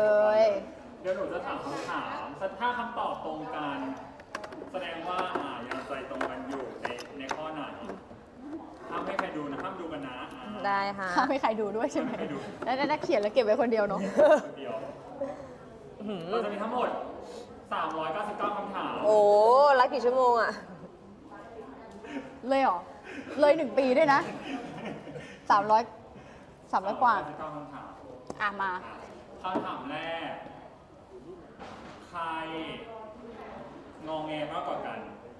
เดี๋ยวหนูจะถามคำถามถ้าคำตอบตรงกัน แสดงว่าอ่ายังใจตรงกันอยู่ในในข้อไหนห้ามให้ใครดูนะห้ามดูกันนะอ่าได้ค่ะถ้าไม่ใครดูด้วยใช่ไหมแล้วถ้าเขียนแล้วเก็บไว้คนเดียวเนาะคนเดียวเราจะมีทั้งหมดสามร้อยเก้าสิบเก้าคำถามโอ้รักกี่ชั่วโมงอะเลยเหรอ เลยหนึ่งปีด้วยนะสามร้อยสามร้อยกว่าสมร้อยเก้าสิบเก้าคำถามอ่ะมาคำถามแรก ใครงองแงมากกว่ากัน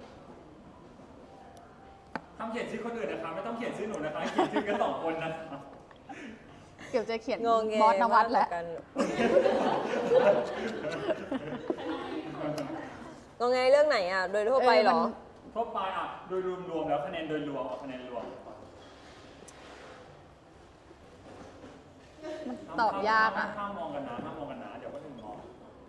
ห้ามเขียนชื่อคนอื่นนะคะ ไม่ต้องเขียนชื่อหนูนะคะ เขียนชื่อกันสองคนนะคะเดี๋ยวจะเขียนงงแงบอสนวัตแล้วมากกากันงงแงเรื่องไหนอะโดยทั่วไปเหรอทั่วไปอ่ะ โดยรวมๆแล้วคะแนนโดยรวมเอาคะแนนรวมมันตอบยากอ่ะห้ามมองกันนะห้ามมองกันนะ เดี๋ยวก็ถึงมอง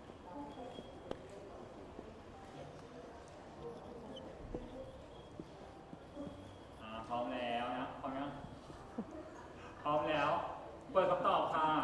อ่าพร้อมแล้วนะ พร้อมยังพร้อมแล้ว เปิดคำตอบค่ะ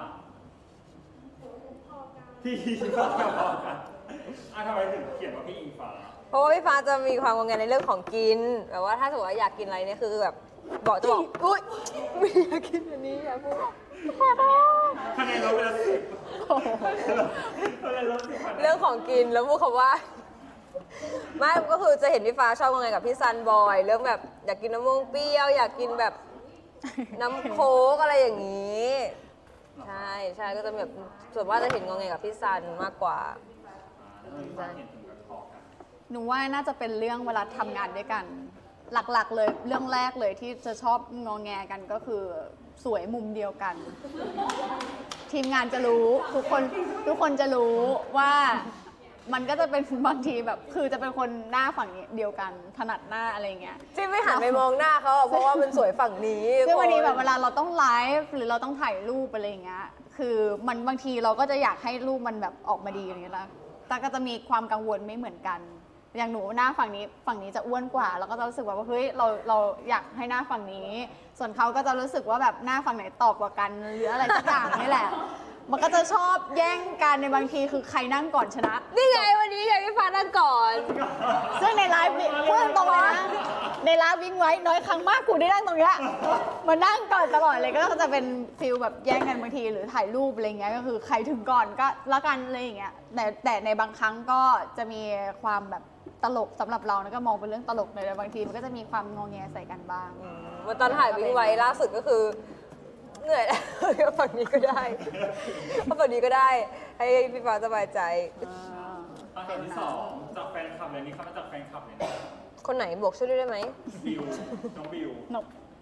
พี่อิงฟ้ากับพอกันอ่ะทำไมถึงเขียนว่าพี่อิงฟ้าเพราะว่าพี่ฟ้าจะมีความงงแงในเรื่องของกิน แบบว่าถ้าสมมติว่าอยากกินอะไรเนี่ยคือแบบบอกจะบอก อุ้ยไม่อยากกินอันนี้อย่าพูดคะแนนลดไปแล้วสิบคะแนนลดสิบคะแนนเรื่องของกินแล้วพูดคำว่าไม่ก็คือจะเห็นพี่ฟ้าชอบงงแงกับพี่ซันบอย เรื่องแบบอยากกินน้ำมงเปรี้ยวอยากกินแบบน้ำโค้กอะไรอย่างนี้ ใช่ใช่ก็จะแบบส่วนมากจะเห็นงงแงกับพี่ซันมากกว่าอ่าแล้วพี่ฟ้าเห็นถึงแบบพอกันหนูว่าน่าจะเป็นเรื่องเวลาทำงานด้วยกัน หลักๆเลยเรื่องแรกเลยที่จะชอบงอแงกันก็คือสวยมุมเดียวกัน ทีมงานจะรู้ทุกคนทุกคนจะรู้ว่ามันก็จะเป็นบางทีแบบคือจะเป็นคนหน้าฝั่งเดียวกันถนัดหน้าอะไรเงี้ยที่ไม่หันไปมองหน้าเขาอะเพราะว่ามันสวยฝั่งนี้ซึ่งวันนี้แบบเวลาเราต้องไลฟ์หรือเราต้องถ่ายรูปอะไรอย่างเงี้ย คือมันบางทีเราก็จะอยากให้รูปมันแบบออกมาดีอย่างเงี้ยนะแต่ก็จะมีความกังวลไม่เหมือนกัน อย่างหนูหน้าฝั่งนี้ฝั่งนี้จะอ้วนกว่า แล้วก็จะรู้สึกว่าเฮ้ยเราเราอยากให้หน้าฝั่งนี้ ส่วนเขาก็จะรู้สึกว่าแบบหน้าฝั่งไหนตอบกว่ากันหรืออะไรสักอย่างนี่แหละ มันก็จะชอบแย่งกันในบางทีคือใครนั่งก่อนชนะนี่ไงวันนี้ไงพี่ฟ้านั่งก่อนซึ่งในไลฟ์นี่พูดตรงๆเลยนะในไลฟ์วิ่งไว้น้อยครั้งมากกูได้นั่งตรงเนี้ยมานั่งก่อนตลอดเลยก็จะเป็นฟิลแบบแย่งกันบางทีหรือถ่ายรูปอะไรเงี้ยก็คือใครถึงก่อนก็แล้วกันอะไรอย่างเงี้ยแต่แต่ในบางครั้งก็จะมีความแบบตลกสำหรับเรานะก็มองเป็นเรื่องตลกเลยแต่บางทีมันก็จะมีความงอแงใส่กันบ้างวันตอนถ่ายวิ่งไว้ล่าสุดก็คือเหนื่อยแล้วฝั่งนี้ก็ได้เพราะฝั่งนี้ก็ได้ ให้พี่ฟ้าสบายใจคำถามที่สองจากแฟนคลับเลยนี่เขามาจากแฟนคลับเลยนะคนไหนบอกช่วยด้วยได้ไหมบิว น้องบิวนก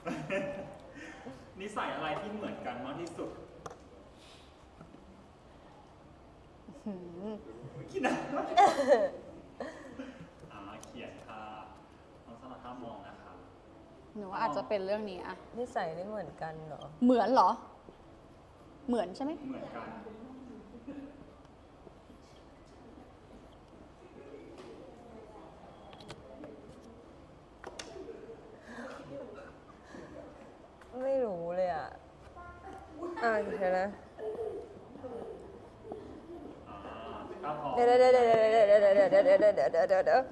นิสัยอะไรที่เหมือนกันมากที่สุดหืมคิดนะอ่าเขียนค่ะน้องสลัดห้ามมองนะคะหนูว่าอาจจะเป็นเรื่องนี้อะนิสัยไม่เหมือนกันเหรอเหมือนเหรอ เหมือนใช่ไหมเหมือนกันไม่รู้เลยอ่ะ อ่าเดี๋ยวนะอ่าก้าวพอเดี๋ยวเดี๋ยวเดี๋ยวเดี๋ยวเดี๋ยวเดี๋ยวเดี๋ยวเดี๋ยวเดี๋ยวเดี๋ยวเดี๋ยวเดี๋ยวเดี๋ยว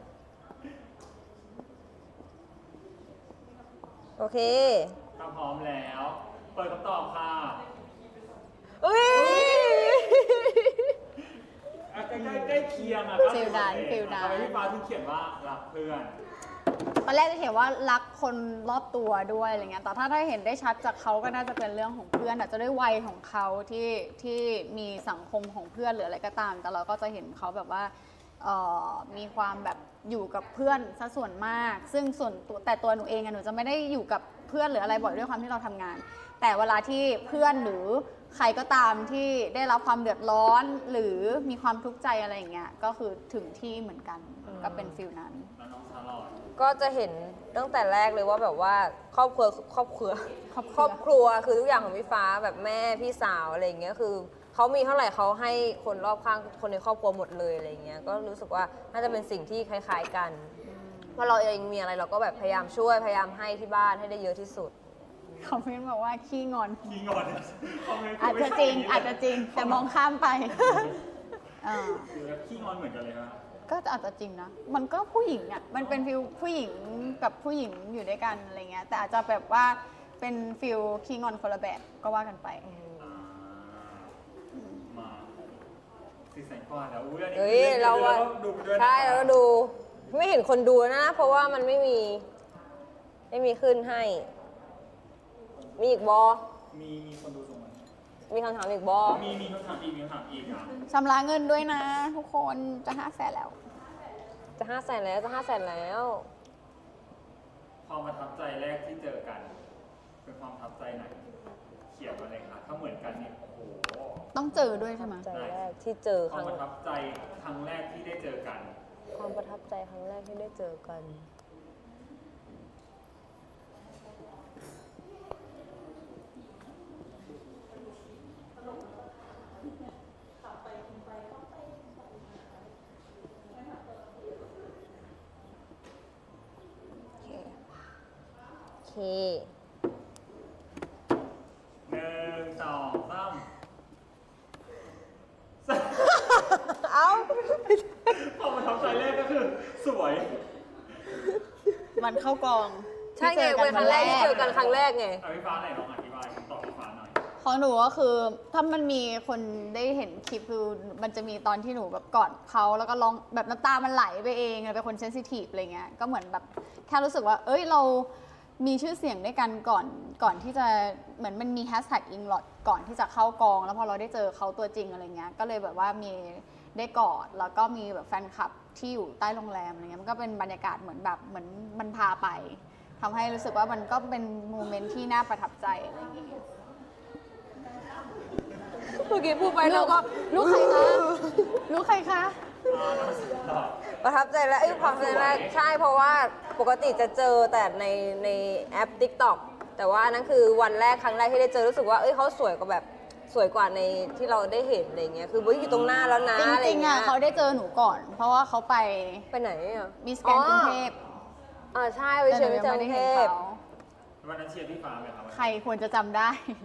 โอเคถ้าพร้อมแล้ว เปิดคำตอบค่ะอุ้ยอ่ะใกล้ใกล้ใกล้เคียงอ่ะฟิลนั้นฟิลนั้นทำไมพี่ฟ้าถึงเขียนว่ารักเพื่อนตอนแรกจะเขียนว่ารักคนรอบตัวด้วยอะไรเงี้ย แต่ถ้าถ้าเห็นได้ชัดจากเขาก็น่าจะเป็นเรื่องของเพื่อนอาจจะด้วยวัยของเขาที่ที่มีสังคมของเพื่อนหรืออะไรก็ตาม แต่เราก็จะเห็นเขาแบบว่าเอ่อมีความแบบอยู่กับเพื่อนซะส่วนมาก ซึ่งส่วนตัวแต่ตัวหนูเองอะหนูจะไม่ได้อยู่กับเพื่อนหรืออะไรบ่อยด้วยความที่เราทำงาน แต่เวลาที่เพื่อนหรือใครก็ตามที่ได้รับความเดือดร้อนหรือมีความทุกข์ใจอะไรอย่างเงี้ย ก็คือถึงที่เหมือนกัน ก็เป็นฟิลนั้นแล้วน้องชาลอตก็จะเห็นตั้งแต่แรกเลยว่าแบบว่าครอบครัวครอบครัวครอบครัวครอบครัวคือทุกอย่างของพี่ฟ้าแบบแม่พี่สาวอะไรอย่างเงี้ยคือเขามีเท่าไหร่เขาให้คนรอบข้างคนในครอบครัวหมดเลยอะไรอย่างเงี้ยก็รู้สึกว่าน่าจะเป็นสิ่งที่คล้าย ๆกันเพราะเราเองมีอะไรเราก็แบบพยายามช่วยพยายามให้ที่บ้านให้ได้เยอะที่สุดคอมเมนต์บอกว่าขี้งอนขี้งอนคอมเมนต์อาจจะจริงอาจจะจริงแต่มองข้ามไปอ่าคือขี้งอนเหมือนกันเลยครับก็อาจจะจริงนะ มันก็ผู้หญิงอ่ะ มันเป็นฟิลผู้หญิงกับผู้หญิงอยู่ด้วยกันอะไรเงี้ย แต่อาจจะแบบว่าเป็นฟิลขี้งอนคนละแบบก็ว่ากันไปอ่ามาสีสันกว่าแล้วอุ้ยอันนี้เฮ้ยคือเราเราอะก็ดูไปด้วยนะใช่เราก็ดู ไม่เห็นคนดูนะ เพราะว่ามันไม่มี ไม่มีขึ้นให้ มีอีกบอมีมีคนดูส่งมามีคำถามอีกบอมีมีคำถามอีกมีคำถามอีกอ่ะชำระเงินด้วยนะ ทุกคนจะห้าแสนแล้วจะห้าแสนแล้วจะห้าแสนแล้วความประทับใจแรกที่เจอกัน เป็นความประทับใจไหน เขียนมาเลยค่ะถ้าเหมือนกันเนี่ยโอ้โหต้องเจอด้วยใช่ไหมใจแรกที่เจอคความรั้งประทับใจครั้งแรกที่ได้เจอกันความประทับใจครั้งแรกที่ได้เจอกัน โอเคหนึ่งสองสามเอ้าความประทับใจแรกก็คือสวยมันเข้ากองใช่ไงที่เป็นครั้งแรกที่เจอกันครั้งแรกไงอภิฟ้าไหนลองอธิบายคำตอบพี่ฟ้าหน่อยของหนูก็คือถ้ามันมีคนได้เห็นคลิปคือมันจะมีตอนที่หนูแบบกอดเขาแล้วก็ร้องแบบน้ำตามันไหลไปเองเป็นคนเซนซิทีฟอะไรเงี้ยก็เหมือนแบบแค่รู้สึกว่า เอ้ยเรามีชื่อเสียงด้วยกันก่อนก่อนที่จะเหมือนมันมีแฮชแท็กอิงลอดก่อนที่จะเข้ากอง แล้วพอเราได้เจอเขาตัวจริงอะไรเงี้ยก็เลยแบบว่ามีได้กอดแล้วก็มีแบบแฟนคลับที่อยู่ใต้โรงแรมอะไรเงี้ยมันก็เป็นบรรยากาศเหมือนแบบเหมือนมันพาไปทำให้รู้สึกว่ามันก็เป็นโมเมนต์ที่น่าประทับใจอะไรอย่างเงี้ยเมื่อกี้พูดไปเราก็ลูกใครคะลูกใครคะอ่าน้ำสลัดประทับใจแล้วไอ้ยความประทับใจแรกใช่เพราะว่าปกติจะเจอแต่ในในแอป TikTok แต่ว่านั่นคือวันแรกครั้งแรกที่ได้เจอรู้สึกว่าเอ้ยเขาสวยกว่าแบบสวยกว่าในที่เราได้เห็นอะไรเงี้ยคือเฮ้ยอยู่ตรงหน้าแล้วนะจอะไรริงๆเงี้อ่ะยเขาได้เจอหนูก่อน เพราะว่าเขาไปไปไหนอ่ะมิสแกรนด์กรุงเทพอ่าใช่ไปเชียร์มิสแกรนด์กรุงเทพวันนั้นเชียร์พี่ฟ้าไหมครับใครควรจะจำได้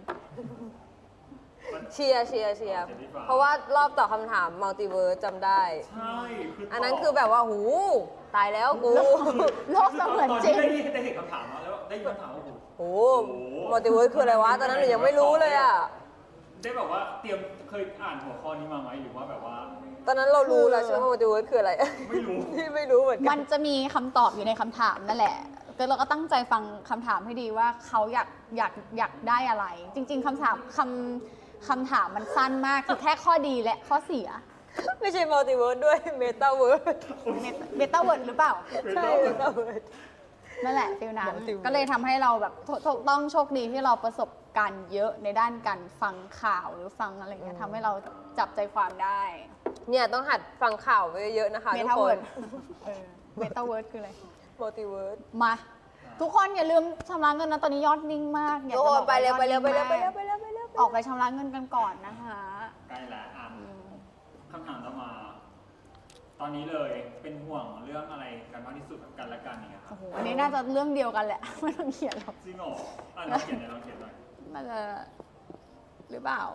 เชียร์เชียร์เชียร์เชียร์พี่ฟ้าเพราะว่ารอบตอบคำถามมัลติเวิร์สจำได้ใช่คืออันนั้นคือแบบว่าหูตายแล้วกูโลกเสมือนจริงตอนที่ได้ได้เห็นคำถามแล้วได้ยินคำถามว่าโอ้โหโหมัลติเวิร์สคืออะไรวะตอนนั้นหนูยังไม่รู้เลยอ่ะได้แบบว่าเตรียมเคยอ่านหัวข้อนี้มาไหมหรือว่าแบบว่าตอนนั้นเรารู้แล้วใช่ไหมว่ามัลติเวิร์สคืออะไรไม่รู้ที่ไม่รู้เหมือนกัมัน นจะมีคำตอบอยู่ในคำถามนั่นแหละก็เราก็ตั้งใจฟังคำถามให้ดีว่าเขาอยากอยากอยากได้อะไร จริง ๆคำถามคำคำถามมันสั้นมากคือแค่ข้อดีและข้อเสียไม่ใช่มัลติเวิร์สด้วยเมตาเวิร์สเบต้าเวิร์ดหรือเปล่าใช่เมตาเวิร์สนั่นแหละฟิลนั้น Multiverse ก็เลยทำให้เราแบบถถต้องโชคดีที่เราประสบการณ์เยอะในด้านการฟังข่าวหรือฟังอะไรเงี้ยทำให้เราจับใจความได้เนี่ยต้องหัดฟังข่าวไว้เยอะๆนะคะเมทุกตาคเวินร์ดเมตาเวิร์ดคืออะไรมัลติเวิร์สมา ทุกคนอย่าลืมชำระเงินนะตอนนี้ยอดนิ่งมากอยากทุกจะคบนอกไปเร็วไปายเร็อวดไปนิ่งเร็วไปมากเร็วไปเร็วไปเร็วออกไปชำระเงินกันก่อนนะคะใกล้แล้วอ่ะคำถามต่อมา ตอนนี้เลยเป็นห่วงเรื่องอะไรกันมากที่สุดกันและกันเนี่ยครัโอ้บโหอันนี้น่าจะเรื่องเดียวกันแหละ ไม่ต้องเขียนหรอกจริงเหรออ่ะลองเขียนหน่อยลองเขียนหน่อยน่าจะหรือเปล่า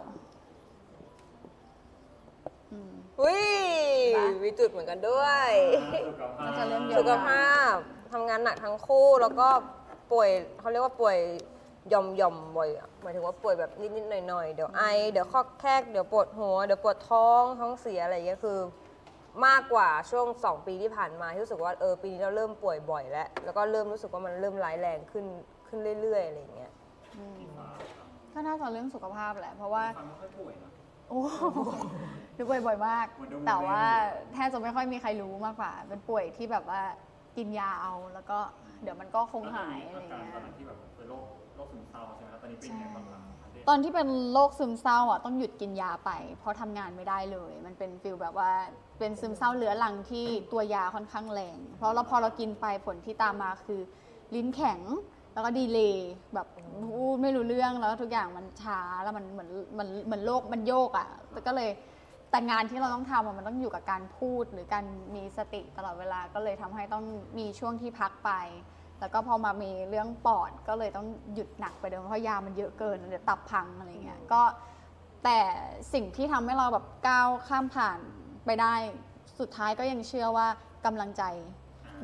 อืมอุ้ยมามีจุดเหมือนกันด้วยสุขภาพน่าจะเรื่องเดียวสุขภาพทำงานหนักทั้งคู่แล้วก็ป่วยเขาเรียกว่าป่วยหย่อมหย่อมๆบ่อยอะหมายถึงว่าป่วยแบบนิดๆหน่อยๆเดี๋ยวไอเดี๋ยวคอกแคกเดี๋ยวปวดหัวเดี๋ยวปวดท้องท้องเสียอะไรอย่างเงี้ยคือ มากกว่าช่วงสองปีที่ผ่านมาที่รู้สึกว่าเออปีนี้เราเริ่มป่วยบ่อยแล้วแล้วก็เริ่มรู้สึกว่ามันเริ่มร้ายแรงขึ้นขึ้นเรื่อยๆอะไรอย่างเงี้ยอืมก็น่าจะเรื่องสุขภาพแหละ เพราะว่าฟังไม่ค่อยป่วยนะโอ้ดูป่วยบ่อยมากเหมือนโดนแต่ว่าแทบจะไม่ค่อยมีใครรู้มากกว่า เป็นป่วยที่แบบว่ากินยาเอา แล้วก็เดี๋ยวมันก็คงหายอะไรอาการเงี้ยตอนนั้นที่แบบเป็นโรคโรคซึมเศร้าใช่ไหมครับตอนนี้เป็นยังไงบ้างครับตอนที่เป็นโรคซึมเศร้าอ่ะต้องหยุดกินยาไป เพราะทำงานไม่ได้เลย มันเป็นฟิลแบบว่าเป็นซึมเศร้าเรื้อรังที่ตัวยาค่อนข้างแรง เพราะเราพอเรากินไปผลที่ตามมาคือลิ้นแข็งแล้วก็ดีเลย์แบบพูดไม่รู้เรื่องแล้วทุกอย่างมันช้าแล้วมันเหมือนมันเหมือนโลกมันโยกอ่ะก็เลยแต่งานที่เราต้องทำอะมันต้องอยู่กับการพูดหรือการมีสติตลอดเวลาก็เลยทำให้ต้องมีช่วงที่พักไป แล้วก็พอมามีเรื่องปอดก็เลยต้องหยุดหนักไปเดิมเพราะยามันเยอะเกินเดี๋ยวตับพังอะไรเงี้ยก็แต่สิ่งที่ทำให้เราแบบก้าวข้ามผ่านไปได้สุดท้ายก็ยังเชื่อว่ากำลังใจใน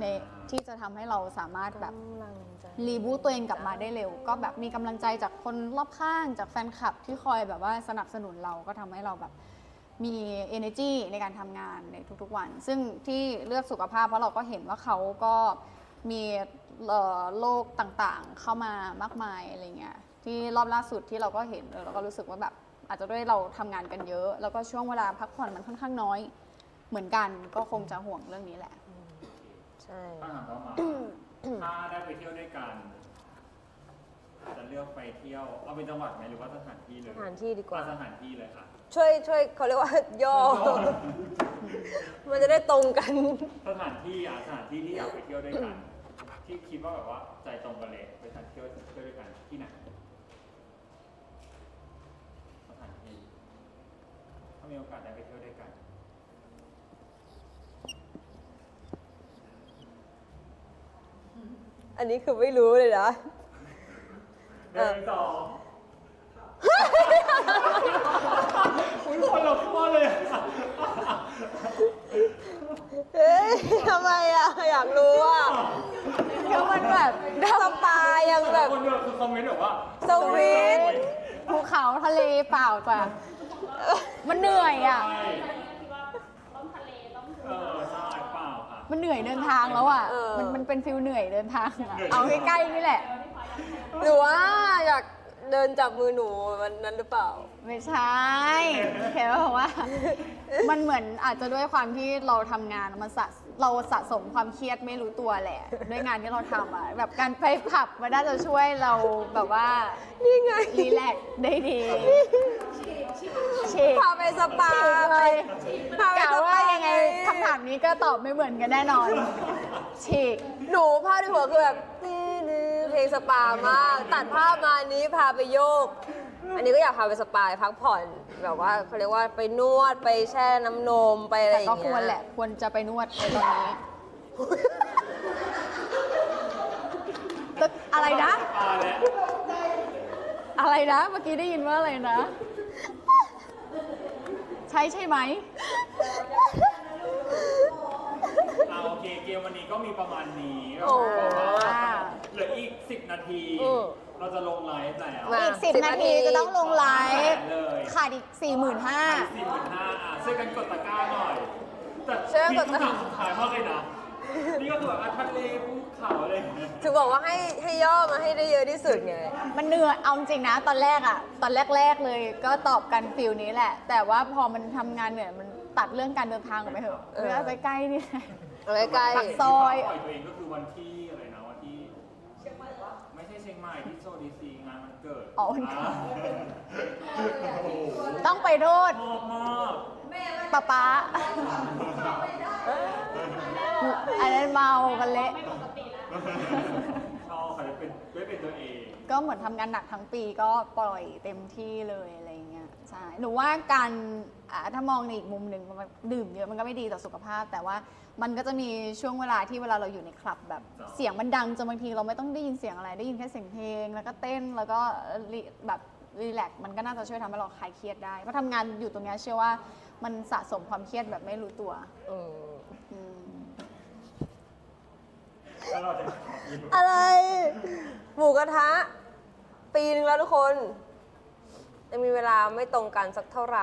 ที่จะทำให้เราสามารถแบบกำลังใจรีบูตตัวเองกลับมาได้เร็ว ก็แบบมีกำลังใจจากคนรอบข้างจากแฟนคลับที่คอยแบบว่าสนับสนุนเราก็ทำให้เราแบบมี energy ในการทำงานในทุกๆวัน ซึ่งที่เลือกสุขภาพเพราะเราก็เห็นว่าเขาก็มีเอ่อโรคต่างๆเข้ามามากมายอะไรเงี้ยที่รอบล่าสุดที่เราก็เห็นเออเราก็รู้สึกว่าแบบอาจจะด้วยเราทำงานกันเยอะ แล้วก็ช่วงเวลาพักผ่อนมันค่อนข้างน้อยเหมือนกันก็คงจะห่วงเรื่องนี้แหละใช่ถ้าถามต่อมาถ้าได้ไปเที่ยวด้วยกันจะเลือกไปเที่ยวเอาเป็นจังหวัดไหมหรือว่าสถานที่เลยสถานที่ดีกว่าเอสถานที่เลยค่ะช่วยช่วยเขาเรียกว่า ย่อ มันจะได้ตรงกันสถานที่อ่ะสถานที่ที่อยากไปเที่ยวด้วยกัน ที่คิดว่าแบบว่าใจตรงกันเลยไปทานเที่ยวเที่ยวด้วยกันที่ไหนสถานที่ถ้ามีโอกาสได้ไปเที่ยวด้วยกันอันนี้คือไม่รู้เลยนะหนึ่งสองอุ้ยคนเราขั้วเลยอะเฮ้ยทำไมอ่ะ อยากรู้อ่ะก็มันแบบสปายังแบบคนเดียวคือคอมเมนต์แบบว่าสวีทภูเขาทะเลเปล่าจ้ะมันเหนื่อยอ่ะใช่คิดว่าต้องทะเลต้องเออใช่เปล่าค่ะมันเหนื่อยเดินทางแล้วอ่ะ มันมันเป็นฟิลเหนื่อยเดินทางอะเอาใกล้ๆนี่แหละหรือว่าอยากเดินจับมือหนูวันนั้นหรือเปล่าไม่ใช่แค่บอกว่า มันเหมือนอาจจะด้วยความที่เราทำงานมันสะเราสะสมความเครียดไม่รู้ตัวแหละ ด้วยงานที่เราทำอ่ะแบบการไปผับมันน่าจะช่วยเราแบบว่านี่ไงรีแลกซ์ได้ดีฉีกพาไปสปาฉีกเลยพาไปกะสว่าปายังไงคำถามนี้ก็ตอบไม่เหมือนกันแน่นอนฉีกหนูภาพในหัวคือแบบนี่นี่เพลงสปามาก ตัดภาพมานี้พาไปโยก อันนี้ก็อยากพาไปสปาพักผ่อนแบบว่าเขาเรียกว่าไปนวดไปแช่น้ำนมไปอะไรแต่อย่างก็เงี้ยควรแหละ ควรจะไปนวดในตอนนี้ตึกอะไรนะปลาแล้วอะไรนะ เมื่อกี้ได้ยินว่าอะไรนะ ใช่ใช่ไหมเอาโอเคเกมวันนี้ก็มีประมาณนี้โอ้เหลืออีกสิบนาทีอืมเราจะลงไลฟ์แล้วมาอีกสิบสิบนานาทีทีจะต้องลงไลฟ์เลยขาดอีกสี่หมื่นห้าสี่หมื่นห้าอ่ะช่วยกันกดตะกร้าหน่อยแต่ช่วยกันกดมีตะกร้าคำถามสุดท้ายมากเลยนะ นี่ก็คือแบบอ่ะทะเลภูเขาอะไรอย่างเงี้ยถึงบอกว่าให้ให้ย่อมาให้ได้เยอะที่สุดไงมันเหนื่อยเอาจริงนะ ตอนแรกอะตอนแรก ๆ เลยก็ตอบกันฟิลนี้แหละ แต่ว่าพอมันทำงานเหนื่อยมันตัดเรื่องการเดินทางออกไปเถอะเออเลือกไปใกล้นี่แหละเอาใกล้ปากซอยปล่อยตัวเองก็คือวันที่อะไรนะวันที่เชียงใหม่ปะไม่ใช่เชียงใหม่ที่โซดีซีงานวันเกิดอ๋อวันเกิดาโอ้โหต้องไปโทษชอบมากป๊าป๊าอันนั้นเมากันเละชอบค่ะได้เป็นได้เป็นตัวเองก็เหมือนทำงานหนักทั้งปีก็ปล่อยเต็มที่เลยอะไรอย่างเงี้ยใช่หนูว่าการอ่าถ้ามองในอีกมุมหนึ่งมันดื่มเยอะมันก็ไม่ดีต่อสุขภาพ แต่ว่ามันก็จะมีช่วงเวลาที่เวลาเราอยู่ในคลับแบบเสียงมันดังจนบางทีเราไม่ต้องได้ยินเสียงอะไรได้ยินแค่เสียงเพลงแล้วก็เต้นแล้วก็รีแบบรีแลกซ์มันก็น่าจะช่วยทำให้เราคลายเครียดได้เพราะทำงานอยู่ตรงเนี้ยเชื่อว่ามันสะสมความเครียดแบบไม่รู้ตัวๆอืมอืมแล้วเราจะอะไร หมูกระทะ ปีนึงแล้วทุกคน ยังมีเวลาไม่ตรงกันสักเท่าไหร่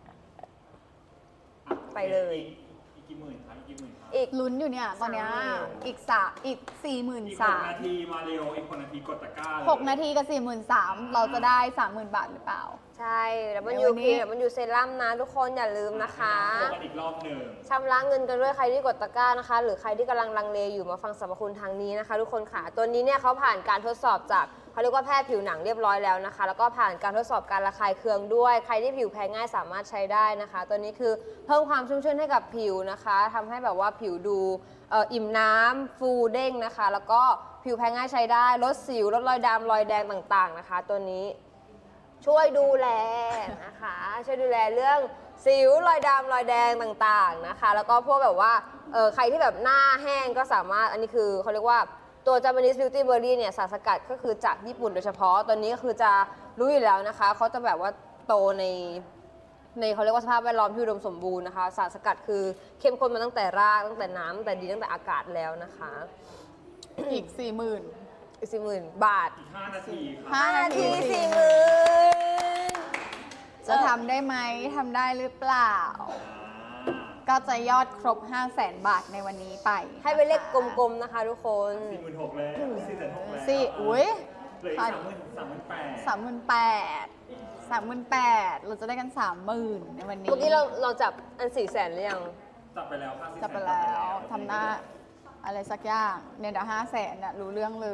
ไปเลยอีกกี่หมื่นคะอีกกี่หมื่นคะอีกลุ้นอยู่เนี่ยตอนเนี้ยสามหมื่นอีกสาอีกสี่หมื่นอีกหสาก มนาทีมาเร็วอีกหกนาทีกดตะกร้าเลยหกนาทีกับสี่หมื่นสามเราจะได้สามหมื่นบาทหรือเปล่าใช่แล้วมันในอวัยู่นคนี้รีมแล้วมันอยู่เซรั่มนะทุกคนอย่าลืมนะคะโทรกันอีกรอบหนึ่งชำระเงินกันด้วยใครที่กดตะกร้านะคะ หรือใครที่กำลังลังเลอยู่มาฟังสรรพคุณทางนี้นะคะ ทุกคนค่ะตัวนี้เนี่ยเขาผ่านการทดสอบจากเขาเรียกว่าแพทย์ผิวหนังเรียบร้อยแล้วนะคะ แล้วก็ผ่านการทดสอบการระคายเคืองด้วยใครที่ผิวแพ้ง่ายสามารถใช้ได้นะคะ ตัวนี้คือเพิ่มความชุ่มชื้นให้กับผิวนะคะทำให้แบบว่าผิวดูเอ่ออิ่มน้ำฟูเด้งนะคะ แล้วก็ผิวแพ้ง่ายใช้ได้ลดสิวลดรอยดำรอยแดงต่างๆนะคะ ตัวนี้ ช่วยดูแลนะคะ ช่วยดูแลเรื่องสิวรอยดำรอยแดงต่างๆนะคะ แล้วก็พวกแบบว่าเออใครที่แบบหน้าแห้งก็สามารถอันนี้คือเขาเรียกว่าตัว Japanese Beauty Berry เนี่ยสารสกัดก็คือจากญี่ปุ่นโดยเฉพาะตัวนี้ก็คือจะรู้อยู่แล้วนะคะเขาจะแบบว่าโตในในเขาเรียกว่าสภาพแวดล้อมที่อุดมสมบูรณ์นะคะสารสกัดคือเข้มข้นมาตั้งแต่รากตั้งแต่น้ำตั้งแต่ดินตั้งแต่อากาศแล้วนะคะอีกสี่หมื่นอีกสี่หมื่นบาทอีกห้านาทีครับห้านาทีสี่หมื่นจะทำได้ไหมทำได้หรือเปล่าอ่าก็จะยอดครบ 5 0 0แสนบาทในวันนี้ไปให้เป็นเลขกลมๆนะคะทุกคนสี่หมื่นหกแล้วสี่แสนหกแล้วสี่อุ้ยเหลืออีกสามหมื่นสามหมื่นแปดสามหมื่นแปดสามหมื่นแปดเราจะได้กันสามหมื่นในวันนี้เมื่อกี้เราเราจับอันสี่แสนหรือยังจับไปแล้วค่ะจะไปแล้วทำหน้าอะไรสักอย่างเนี่ยเดี๋ยวห้าแสนน่ะรู้เรื่องเลย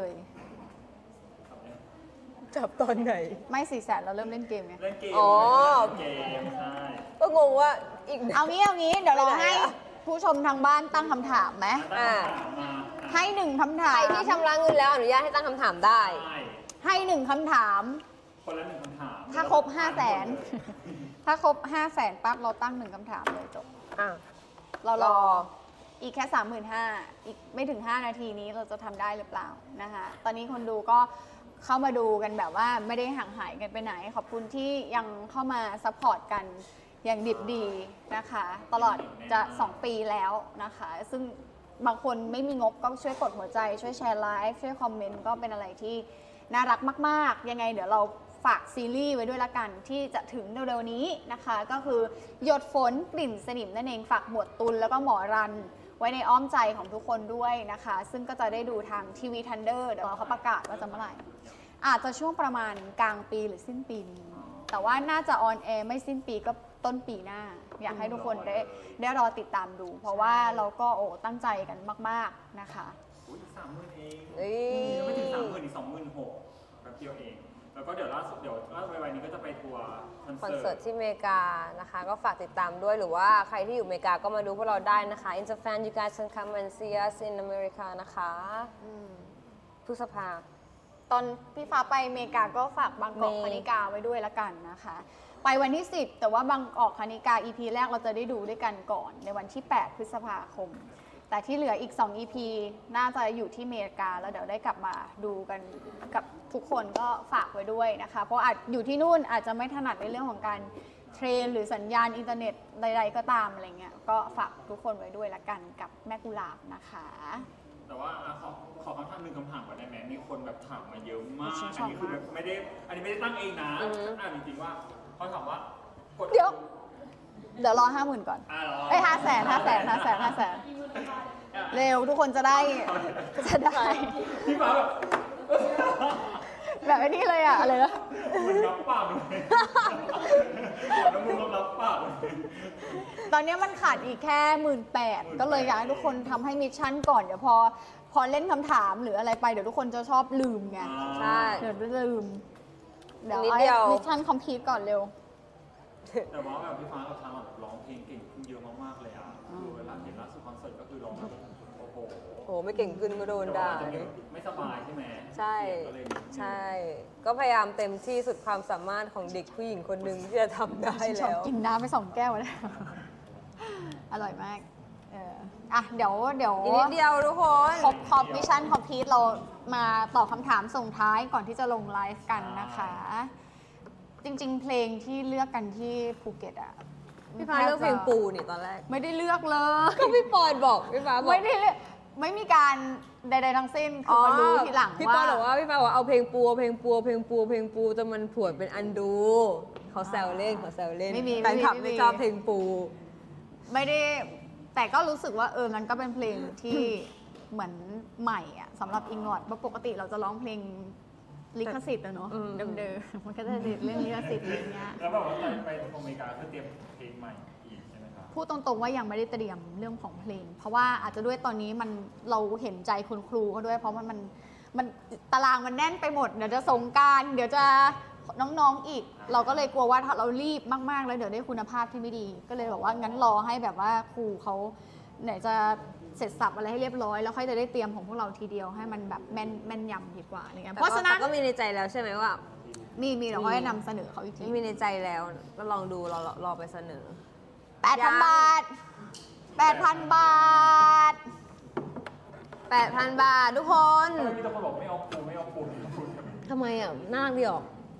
จับตอนไหนไม่สี่แสนเราเริ่มเล่นเกมไงเล่นเกมอ๋อเล่นเกมใช่ก็งงว่าอีกเอางี้เอางี้เดี๋ยวเราไปไหนให้อะผู้ชมทางบ้านตั้งคำถามไหมตั้งคำถามมาให้หนึ่งคำถาใครมที่ชำระเงินแล้วอนุญาตให้ตั้งคำถามได้ใช่ให้หนึ่งคำถามคนละหนึ่งคำถามถ้าครบห้าแสน ถ้าครบห้าแสนปั๊บเราตั้งหนึ่งคำถามเลยจบอ่ะเรารรอออีกแค่สามหมื่นห้าอีกไม่ถึง ห้า นาทีนี้เราจะทำได้หรือเปล่านะคะตอนนี้คนดูก็เข้ามาดูกันแบบว่าไม่ได้ห่างหายกันไปไหน ขอบคุณที่ยังเข้ามาซัพพอร์ตกันอย่างดิบดีนะคะ ตลอดจะ สอง ปีแล้วนะคะ ซึ่งบางคนไม่มีงบก็ช่วยกดหัวใจ ช่วยแชร์ไลฟ์ช่วยคอมเมนต์ก็เป็นอะไรที่น่ารักมากๆ ยังไงเดี๋ยวเราฝากซีรีส์ไว้ด้วยละกันที่จะถึงเร็วๆนี้นะคะ ก็คือหยดฝนกลิ่นสนิมนั่นเองฝากหมวดตุลแล้วก็หมอรัน ไว้ในอ้อมใจของทุกคนด้วยนะคะ ซึ่งก็จะได้ดูทางทีวีทันเดอร์เดี๋ยวเขาประกาศว่าจะเมื่อไหร่ อาจจะช่วงประมาณกลางปีหรือสิ้นปีนี้แต่ว่าน่าจะออนแอร์ไม่สิ้นปีก็ต้นปีหน้า อยากให้ทุกคนได้ได้รอติดตามดู เพราะว่าเราก็โอ้ตั้งใจกันมาก ๆนะคะอุ๊ยสามหมื่นเองเอ้ยยังไม่ถึงสามหมื่นอีกสองหมื่นหกแป๊บเดียวเอง แล้วก็เดี๋ยวล่าสุดเดี๋ยวล่าสุดไวๆนี้ก็จะไปทัวร์คอนคอนเสิเสิร์ร์ตตที่อเมริกานะคะ ก็ฝากติดตามด้วยหรือว่าใครที่อยู่อเมริกาก็มาดูพวกเราได้นะคะ In Japan you guys can come and see us in America นะคะพฤษภาตอนพี่ฟ้าไปอเมริกาก็ฝากบางกอกเมคณิกาไว้ด้วยละกันนะคะ ไปวันที่ สิบ แต่ว่าบางกอกคณิกา อี พี แรกเราจะได้ดูด้วยกันก่อนในวันที่ แปด พฤษภาคม แต่ที่เหลืออีก สอง อี พี น่าจะอยู่ที่อเมริกาแล้วเดี๋ยวได้กลับมาดูกันกับทุกคนก็ฝากไว้ด้วยนะคะ เพราะอาจอยู่ที่นู่นอาจจะไม่ถนัดในเรื่องของการเทรนหรือสัญญาณอินเทอร์เน็ตใดๆก็ตามอะไรเงี้ยก็ฝากทุกคนไว้ด้วยละกันกับแม่กุหลาบนะคะแต่ว่าอ่ะขอขอคำถามหนึ่งคำถามก่อนได้ไหมมีคนแบบถามมาเยอะมากฉันชอัอน บนี้คือแบบไม่ได้ อันนี้ไม่ได้ตั้งเองนะอือฮึอ่านจริงๆว่าเขาถามว่ากดเดี๋ยว เดี๋ยวรอห้าหมื่นก่อนอ่ะเหรอเอ้ยห้าแสนห้าแสนห้าแสนห้าแสนเร็วทุกคนจะได้จะได้พี่ฟ้าแบบแบบไอ้นี่เลยอะอะไรนะเหมือนรับปากเลยน้ำมือรับปากเลยตอนนี้มันขาดอีกแค่หมื่นแปดก็เลยอยากให้ทุกคนทำให้มิชชั่นก่อน เดี๋ยวพอพอเล่นคำถามหรืออะไรไปเดี๋ยวทุกคนจะชอบลืมไงใช่เดี๋ยวลืม เดี๋ยวนิดเอาเดียวมิชชั่นคอมพลีทก่อนเร็วแต่ว่าแบบพี่ฟ้ากับทางแบบร้องเพลงเก่งขึ้นเยอะมากๆเลยอ่ะคือเวลาเห็นล่าสุดคอนเสิร์ตก็คือร้องแบบโอ้โหโหไม่เก่งขึ้นก็โดนแต่ว่าด่าอาจจะมีไม่สบายใช่ไหมใช่ก็เลยนิดนึงใช่ ก็พยายามเต็มที่สุดความสามารถของเด็กผู้หญิงคนหนึ่งที่จะทำได้ฉันชอบแล้วกินน้ำไปสองแก้วแล้ว อร่อยมาก เอออ่ะเดี๋ยวเดี๋ยวอีกนิดเดียวทุกคนครบครบมิชชั่นคอมพลีทเรามาตอบคำถามส่งท้ายก่อนที่จะลงไลฟ์กันนะคะ จริงๆ เพลงที่เลือกกันที่ภูเก็ตอ่ะพี่ฟ้าเลือกเพลงปูนี่ตอนแรกไม่ได้เลือกเลยก็พี่ปอนบอกพี่ฟ้าบอกไม่ได้เลือกไม่มีการใดๆทั้งสิ้นคือมารู้ทีหลังพี่ว่าปอนบอกว่าพี่ฟ้าบอกว่าเอาเพลงปูเอาเพลงปูเอาเพลงปูเอาเพลงปูจนมันผวนเป็นอันดูเขาแซวเล่นเขาแซวเล่นไม่มีแฟนคลับไม่ไม่มีชอบเพลงปูไม่ได้แต่ก็รู้สึกว่าเออมันก็เป็นเพลงที่เหมือนใหม่อ่ะสำหรับอิงออดเพราะปกติเราจะร้องเพลงลิขสิทธิ์อะเนาะอืมเดิมๆมันก็จะติดเรื่องลิขสิทธิ์อะไรเงี้ยแล้วแบบว่าตอนไปอเมริกาก็เตรียมเพลงใหม่อีกใช่ไหมครับพูดตรงๆว่ายังไม่ได้เตรียมเรื่องของเพลง เพราะว่าอาจจะด้วยตอนนี้มันเราเห็นใจคุณครูเขาด้วย เพราะมันมันมันตารางมันแน่นไปหมดเดี๋ยวจะสงกรารเดี๋ยวจะน้องๆอีก เราก็เลยกลัวว่าถ้าเรารีบมากๆแล้วเดี๋ยวได้คุณภาพที่ไม่ดี ก็เลยบอกว่างั้นรอให้แบบว่าครูเขาไหนจะเสร็จสับอะไรให้เรียบร้อยแล้วค่อยจะได้เตรียมของพวกเราทีเดียวให้มันแบบแม่นแม่นยำดีกว่าอะไรเงี้ยแต่เพราะฉะนั้นแต่ก็มีในใจแล้วใช่ไหมว่ามีมีเดี๋ยวค่อยนำเสนอเขาอีกทีมีในใจแล้วก็ลองดูรอรอรอไปเสนอแปดพันบาทแปดพันบาทแปดพัน บาททุกคนทำไมมีแต่คนบอกไม่เอาปูไม่เอาปูไม่เอาปูทำไมอ่ะน่ารักดีออก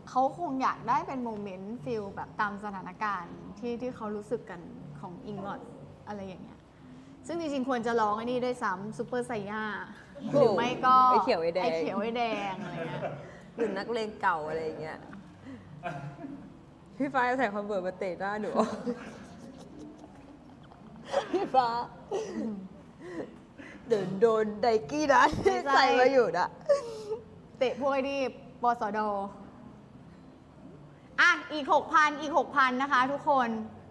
เขาคงอยากได้เป็นโมเมนต์ฟิลแบบตามสถานการณ์ที่ที่เขารู้สึกกันของอิงลอดอะไรอย่างเงี้ยซึ่งจริงๆควรจะร้องไอ้นี่ด้วยซ้ำซูเปอร์ไซย่าหรือไม่ก็ไอ้เขียวไอ้แดงไอ้เขียวไอ้แดงอะไรเงี้ยหรือนักเลงเก่าอะไรอย่างเงี้ยพี่ฟ้าจะใส่คอนเวิร์ตมาเตะหน้าหนูพี่ฟ้าเดินโดนไดกี้นะที่ใส่มาอยู่นะเตะพวกไอ้นี่ปสดอ่ะอีกหกพันอีกหกพันนะคะทุกคน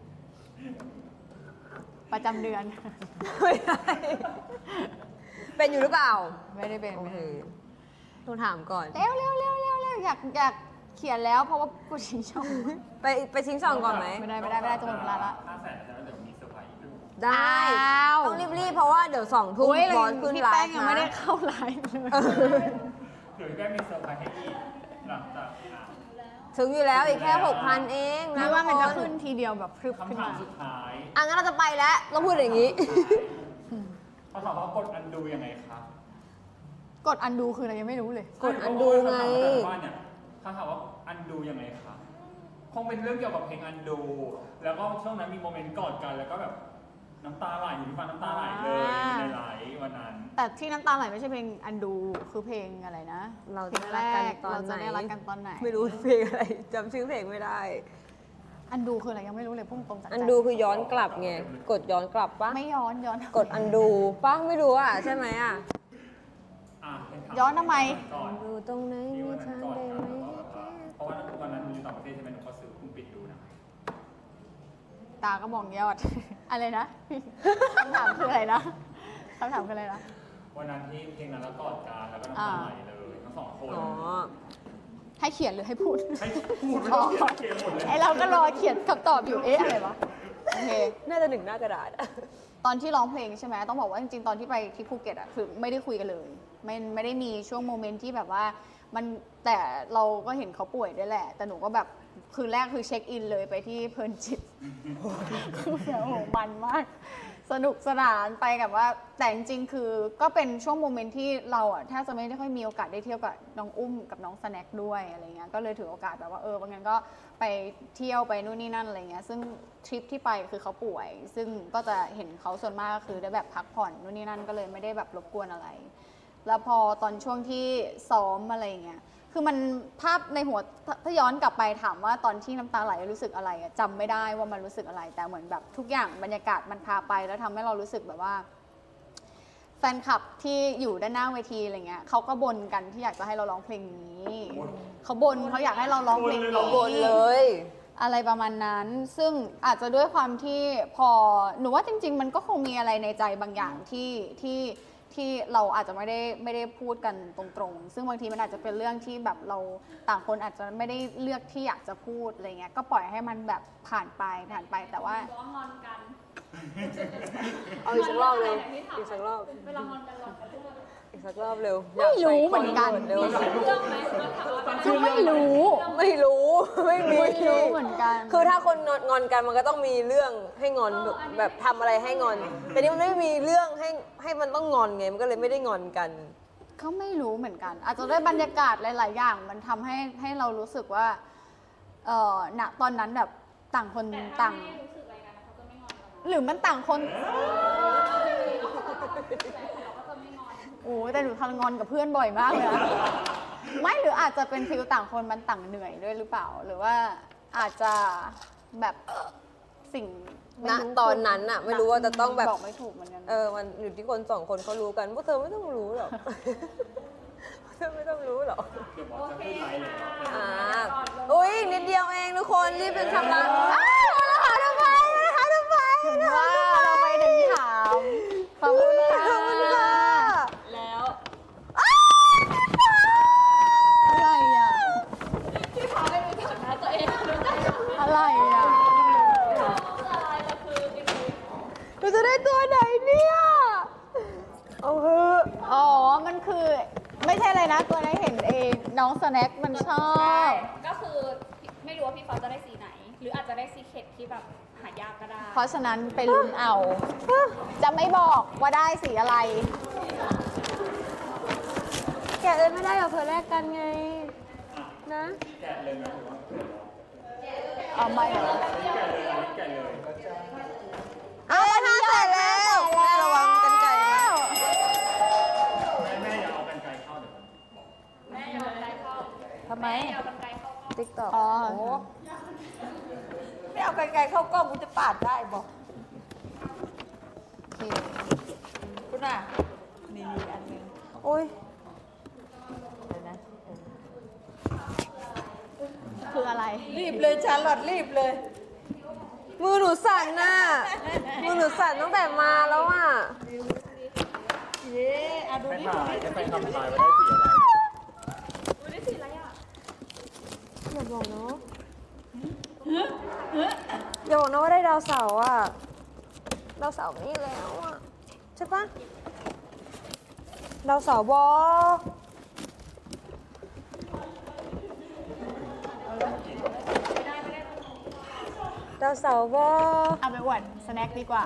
ประจำเดือนไม่ได้เป็นอยู่หรือเปล่าไม่ได้เป็นโอไม่เคได้เป็นต้องถามก่อนเร็วเร็วเร็วเร็วเร็วอยากอยากเขียนแล้วเพราะว่ากูชิงช่องไปไปชิงสองก่อนไหมไม่ได้ไม่ได้ไม่ได้จะหมดเวลาละห้าแสนใช่ไหมเดี๋ยวมีเซอร์ไพรส์อีกนะได้อ้าวต้องรีบๆเพราะว่าเดี๋ยวสองทุ่มโอ้ยบอสขึ้นพี่ไลแป้งฟ์ยังนะไม่ได้เข้าไลฟ์เลยเดี๋ยวพี่แป้งมีเซอร์ไพรส์ให้อีกหลังจากอ่ะถึงอยู่แล้วอีกแค่หกพันเองนึนะกว่ามันจะทุกคขึ้นทีเดียวแบบพรึบขึ้นคำถามมาสุดท้ายอ่ะงั้นเราจะไปแล้วเราพูดอย่างนี้เขาถามว่ากดอันดูยังไงคะกดอันดูคืออะไรยังไม่รู้เลยกดอันดูไงบ้านเนี่ยเขาถามว่าอันดูยังไงคะคงเป็นเรื่องเกี่ยวกับเพลงอันดู แล้วก็ช่วงนั้นมีโมเมนต์กอดกันแล้วก็แบบน้ำตาไหลอยู่ที่ฟ้าน้ำตาไหลเลยในไลฟ์วันนั้นแต่ที่น้ำตาไหลไม่ใช่เพลงอันดูคือเพลงอะไรนะเราเพลจะงรัแรกกันกตอนเราไหนจะได้รักกันตอนไหนไม่รู้เพลงอะไรจำชื่อเพลงไม่ได้อันดูคืออะไรยังไม่รู้เลยพุ่งตรงจากใจอันดูคือย้อนกลับไงกดย้อนกลับปะไม่ย้อนย้อนกดอันดูปะไม่รู้อ่ะใช่ไหมอ่ะอ่ะเป็นถาย้อนทำไมก่อนดูตรงไหนที่มีวันนั้นทางก่อนได้นะไหมว่าแบบว่าเพราะว่าวันนั้นหนูอยู่ต่างประเทศใช่ไหมหนูก็ซื้อเพิ่งปิดดูนะตาก็มองยอด อะไรนะคำถามคืออะไรนะคำถามคืออะไรนะวันนั้นที่เพลงนั้นแล้วกอดกันแล้วก็น้ำตาไหลเลยทั้งสองคนอ๋อให้เขียนหรือให้พูดให้พูดไม่ต้องเขียนเขียนหมดเลยไอเราก็รอเขียนคำตอบอยู่เอ๊ะอะไรวะโอเคน่าจะหนึ่งหน้ากระดาษตอนที่ร้องเพลงใช่ไหมต้องบอกว่าจริงๆ ตอนที่ไปที่ภูเก็ตอะคือไม่ได้คุยกันเลย ไม่ไม่ได้มีช่วงโมเมนต์ที่แบบว่ามันแต่เราก็เห็นเขาป่วยด้วยแหละ แต่หนูก็แบบคืนแรกคือเช็คอินเลยไปที่เพลินจิต คือแบบโหมันมาก สนุกสนานไปกับว่าแต่จริงๆ คือก็เป็นช่วงโมเมนต์ที่เราอะแทบจะไม่ได้ค่อยมีโอกาสได้เที่ยวกับน้องอุ้มกับน้องสแน็คด้วยอะไรเงี้ยก็เลยถือโอกาสแบบว่าเออบางงั้นก็ไปเที่ยวไปนู่นนี่นั่นอะไรเงี้ยซึ่งทริปที่ไปคือเขาป่วย ซึ่งก็จะเห็นเขาส่วนมากก็คือได้แบบพักผ่อนนู่นนี่นั่นก็เลยไม่ได้แบบรบกวนอะไร แล้วพอตอนช่วงที่ซ้อมอะไรเงี้ยคือมันภาพในหัวถ้าถ้าย้อนกลับไปถามว่าตอนที่น้ำตาไหลรู้สึกอะไรอะจำไม่ได้ว่ามันรู้สึกอะไร แต่เหมือนแบบทุกอย่างบรรยากาศมันพาไปแล้วทำให้เรารู้สึกแบบว่า แฟนคลับที่อยู่ด้านหน้าเวทีอะไรเงี้ยเขาก็บ่นกันที่อยากจะให้เราร้องเพลงนี้เขาบ่นเขาอยากให้เราร้องเพลงนี้บนเลยอะไรประมาณนั้น ซึ่งอาจจะด้วยความที่พอหนูว่าจริง ๆ มันก็คงมีอะไรในใจบางอย่างที่ที่ที่เราอาจจะไม่ได้ไม่ได้พูดกันตรงๆ ซึ่งบางทีมันอาจจะเป็นเรื่องที่แบบเราต่างคนอาจจะไม่ได้เลือกที่อยากจะพูดอะไรเงี้ย ก็ปล่อยให้มันแบบผ่านไปผ่านไปแต่ว่าร้องงอนกันเอาอีกสักรอบเร็วอีกสักรอบเวลางอนกันเราจะพูดว่าอีกสักรอบเร็วไม่รู้เหมือนกันเร็วมีเรื่องไหมเราถามว่าคือไม่รู้ไม่รู้ ไม่มีไม่รู้เหมือนกันคือถ้าคนงอนกันมันก็ต้องมีเรื่องให้งอนแบบแบบทำอะไรให้งอน แต่นี่มันไม่มีเรื่องให้ให้มันต้องงอนไงมันก็เลยไม่ได้งอนกันเขาไม่รู้เหมือนกัน อาจจะด้วยบรรยากาศหลาย ๆ อย่าง มันทำให้ให้เรารู้สึกว่าเออณตอนนั้นแบบต่างคนแต่ถ้าต่างไม่รู้สึกอะไรกันเขาจะไม่งอนกันหรือมันต่างคนเราก็จะไม่งอนโอ้แต่หนูทะงอนกับเพื่อนบ่อยมากเลยนะ ไม่หรืออาจจะเป็นฟิลต่างคนมันต่างเหนื่อยด้วยหรือเปล่า หรือว่าอาจจะแบบสิ่งไม่ณรู้ตอนนั้นน่ะไม่รู้ว่าจะต้องแบบบอกไม่ถูกเหมือนกันเออมันอยู่ที่คนสองคนเขารู้กันพวกเธอไม่ต้องรู้หรอก พวกเธอไม่ต้องรู้หรอกเดี๋ยวบอสจะขึ้นไลฟ์เลยอ่าอุ้ยนิดเดียวเองทุกคนรีบเป็นชำระอ้าวแล้วหาทำไมหาทำไมถึงว่าเราไปถึงถามขอบคุณค่ะขอบคุณค่ะแล้วอะไรอ่ะพี่ฟ้าไม่รู้จักนะตัวเองรู้จักอะไรอ่ะอะไรก็คือจริงเราจะได้ตัวไหนเนี่ยเอาเถอะอ๋อ มันคือไม่ใช่อะไรนะ ตัวนั้นเห็นเองน้องสแน็คมันชอบก็คือไม่รู้ว่าพี่ฟ้าจะได้สีไหน หรืออาจจะได้สีเข็ดที่แบบหายากก็ได้เพราะฉะนั้นไปลุ้นเอา จะไม่บอกว่าได้สีอะไรแกเอิญไม่ได้เอาเธอแรกกันไงอนะแกะเลยไหมหรือว่าเอาไม่เหรอแกะเลยอันนี้แกะเลยเอาถ้าเสร็จแล้วแม่ระวังกันไก่นะแม่แม่อย่าเอากันไกลเข้าเดี๋ยวมันบอกแม่อย่าเอากันไกลเข้าทำไมแม่อย่าเอากันไกลเข้าติ๊กต็อกอ๋อไม่เอาไกลๆเข้ากล้องกูจะปาดได้บอกโอเคคุณน่ะนี่นี่อันหนึงโอ้ยเดี๋ยวนะคืออะไรรีบเลยชาร์ลอตรีบเลยมือหนูสั่นน่ะ มือหนูสั่นตั้งแต่มาแล้วอ่ะเย้อะดูแม่นี่ถ่าดูยนี่แค่ไปทำทายว่าได้สีอะไรอุ้ยได้สีอะไรอ่ะอย่าบอกนะอย่าบอกนะว่าได้ดาวเสาร์อ่ะ ดาวเสาร์ไม่มีแล้วอ่ะ ใช่ปะดาวเสาร์บอดาวเสาร์บอเอาไปอวดสแน็คดีกว่า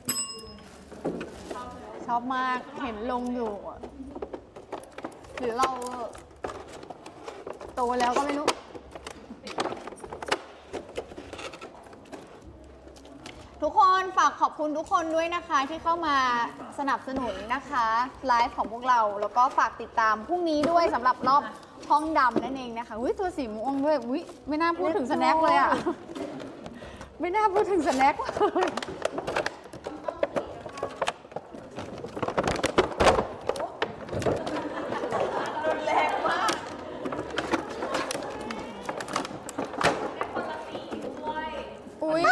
ชอบมากเห็นลงอยู่อะหรือเราโตแล้วก็ไม่รู้ ทุกคนฝากขอบคุณทุกคนด้วยนะคะ ที่เข้ามาสนับสนุนนะคะไลฟ์ของพวกเรา แล้วก็ฝากติดตามพรุ่งนี้ด้วยสำหรับรอบห้องดำนั่นเองนะคะอุ้ยตัวสีม่วงด้วยอุ้ยไม่น่าพูดถึงสแน็คเลยอะไม่น่าพูดถึงสแน็คเลยรุนแรงมากคนละสีด้วยอุ้ย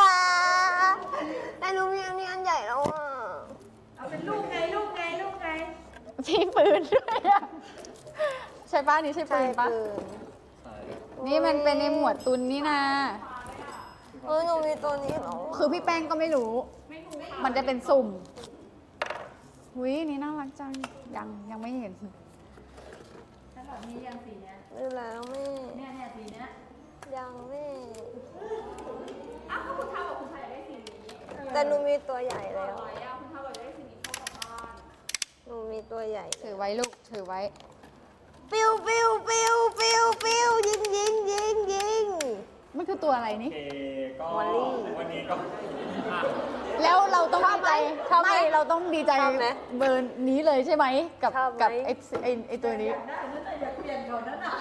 แต่หนูมีอันนี้อันใหญ่แล้วอ่ะเอาเป็นลูกไงลูกไงลูกไงมีปืนด้วยอะใช่ป้านี่ใช่ปืนป้าปืนใช่นี่มันเป็นในหมวดตุนนี่นะเออหนูมีตัวนี้แล้วคือพี่แป้งก็ไม่รู้ มันจะเป็นสุ่มหุยนี่น่ารักจัง ยังยังไม่เห็นถ้าแบบนี้ยังสีเนี้ยดูแล้วแม่เนี่ยเนี่ยสีเนี้ยยังแม่อ้าวถ้าคุณทำกับคุณชายอยากได้สีนี้แต่หนูมีตัวใหญ่แล้วร้อยอ่ะคุณทำบอกอยากได้สีนี้เข้ากับบ้านหนูมีตัวใหญ่ถือไว้ลูก ถือไว้ปิ้วปิ้วปิ้วปิ้วปิ้วยิงยิงยิงยิงมันคือตัวอะไรโอนี่เคก็วอลลี่วันนี้ก็อ่ะแล้วเราต้องดีใจชอบไหมไม่เราต้องดีใจชอบไหมเบอร์นี้เลยใช่ไหม กับชอบไหมกับไอ้ไอ้ไอ้ตัวนี้น่าจะแต่อย่าเปลี่ยนก่อนนะน่ะ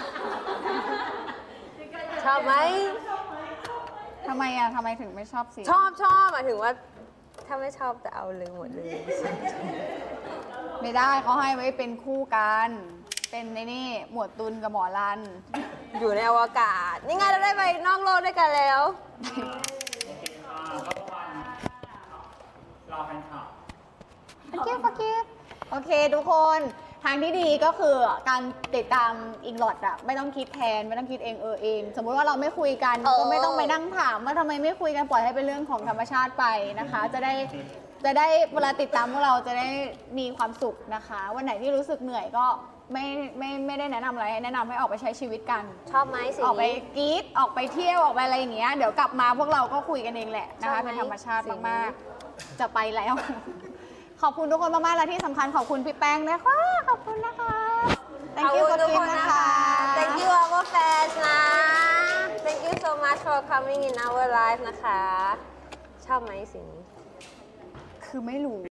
ชอบไหมทำไมอ่ะทำไมถึงไม่ชอบสีชอบชอบหมายถึงว่า ถ้าไม่ชอบจะเอาเลยหมดเลยไม่ได้เขาให้ไว้เป็นคู่กัน เป็นในนี่หมวดตุนกับหมอรันอยู่ในอวกาศ นี่ไงเราได้ไปนอกโลกด้วยกันแล้วโอเคค่ะก็ประมาณรอแฟนคลับฟักเก็ตฟักเก็ตโอเคทุกคนทางที่ดีก็คือการติดตามอิงลอดอะไม่ต้องคิดแทน ไม่ต้องคิดเองเออเอง สมมุติว่าเราไม่คุยกันเออก็ไม่ต้องไปนั่งถามว่าทำไมไม่คุยกันปล่อยให้เป็นเรื่องของธรรมชาติไปนะคะ จะได้จะได้เวลาติดตามพวกเราจะได้มีความสุขนะคะ วันไหนที่รู้สึกเหนื่อยก็ไม่ไม่ไม่ได้แนะนำอะไรแนะนำให้ออกไปใช้ชีวิตกันชอบไหมสีออกไปกรีดออกไปเที่ยวออกไปอะไรอย่างเงี้ยเดี๋ยวกลับมาพวกเราก็คุยกันเองแหละนะชอคะบไหมเป็นธรรมชาติสีนี้มากๆ จะไปแล้ว ขอบคุณทุกคนมากๆ และที่สำคัญขอบคุณพี่แป้งนะคะ ขอบคุณนะคะขอบ thank you คุณ for ทุกค being นนะนะคะ คะ thank you our fans นะ thank you so much for coming in our life นะคะ ชอบไหมสีนี้คือไม่รู้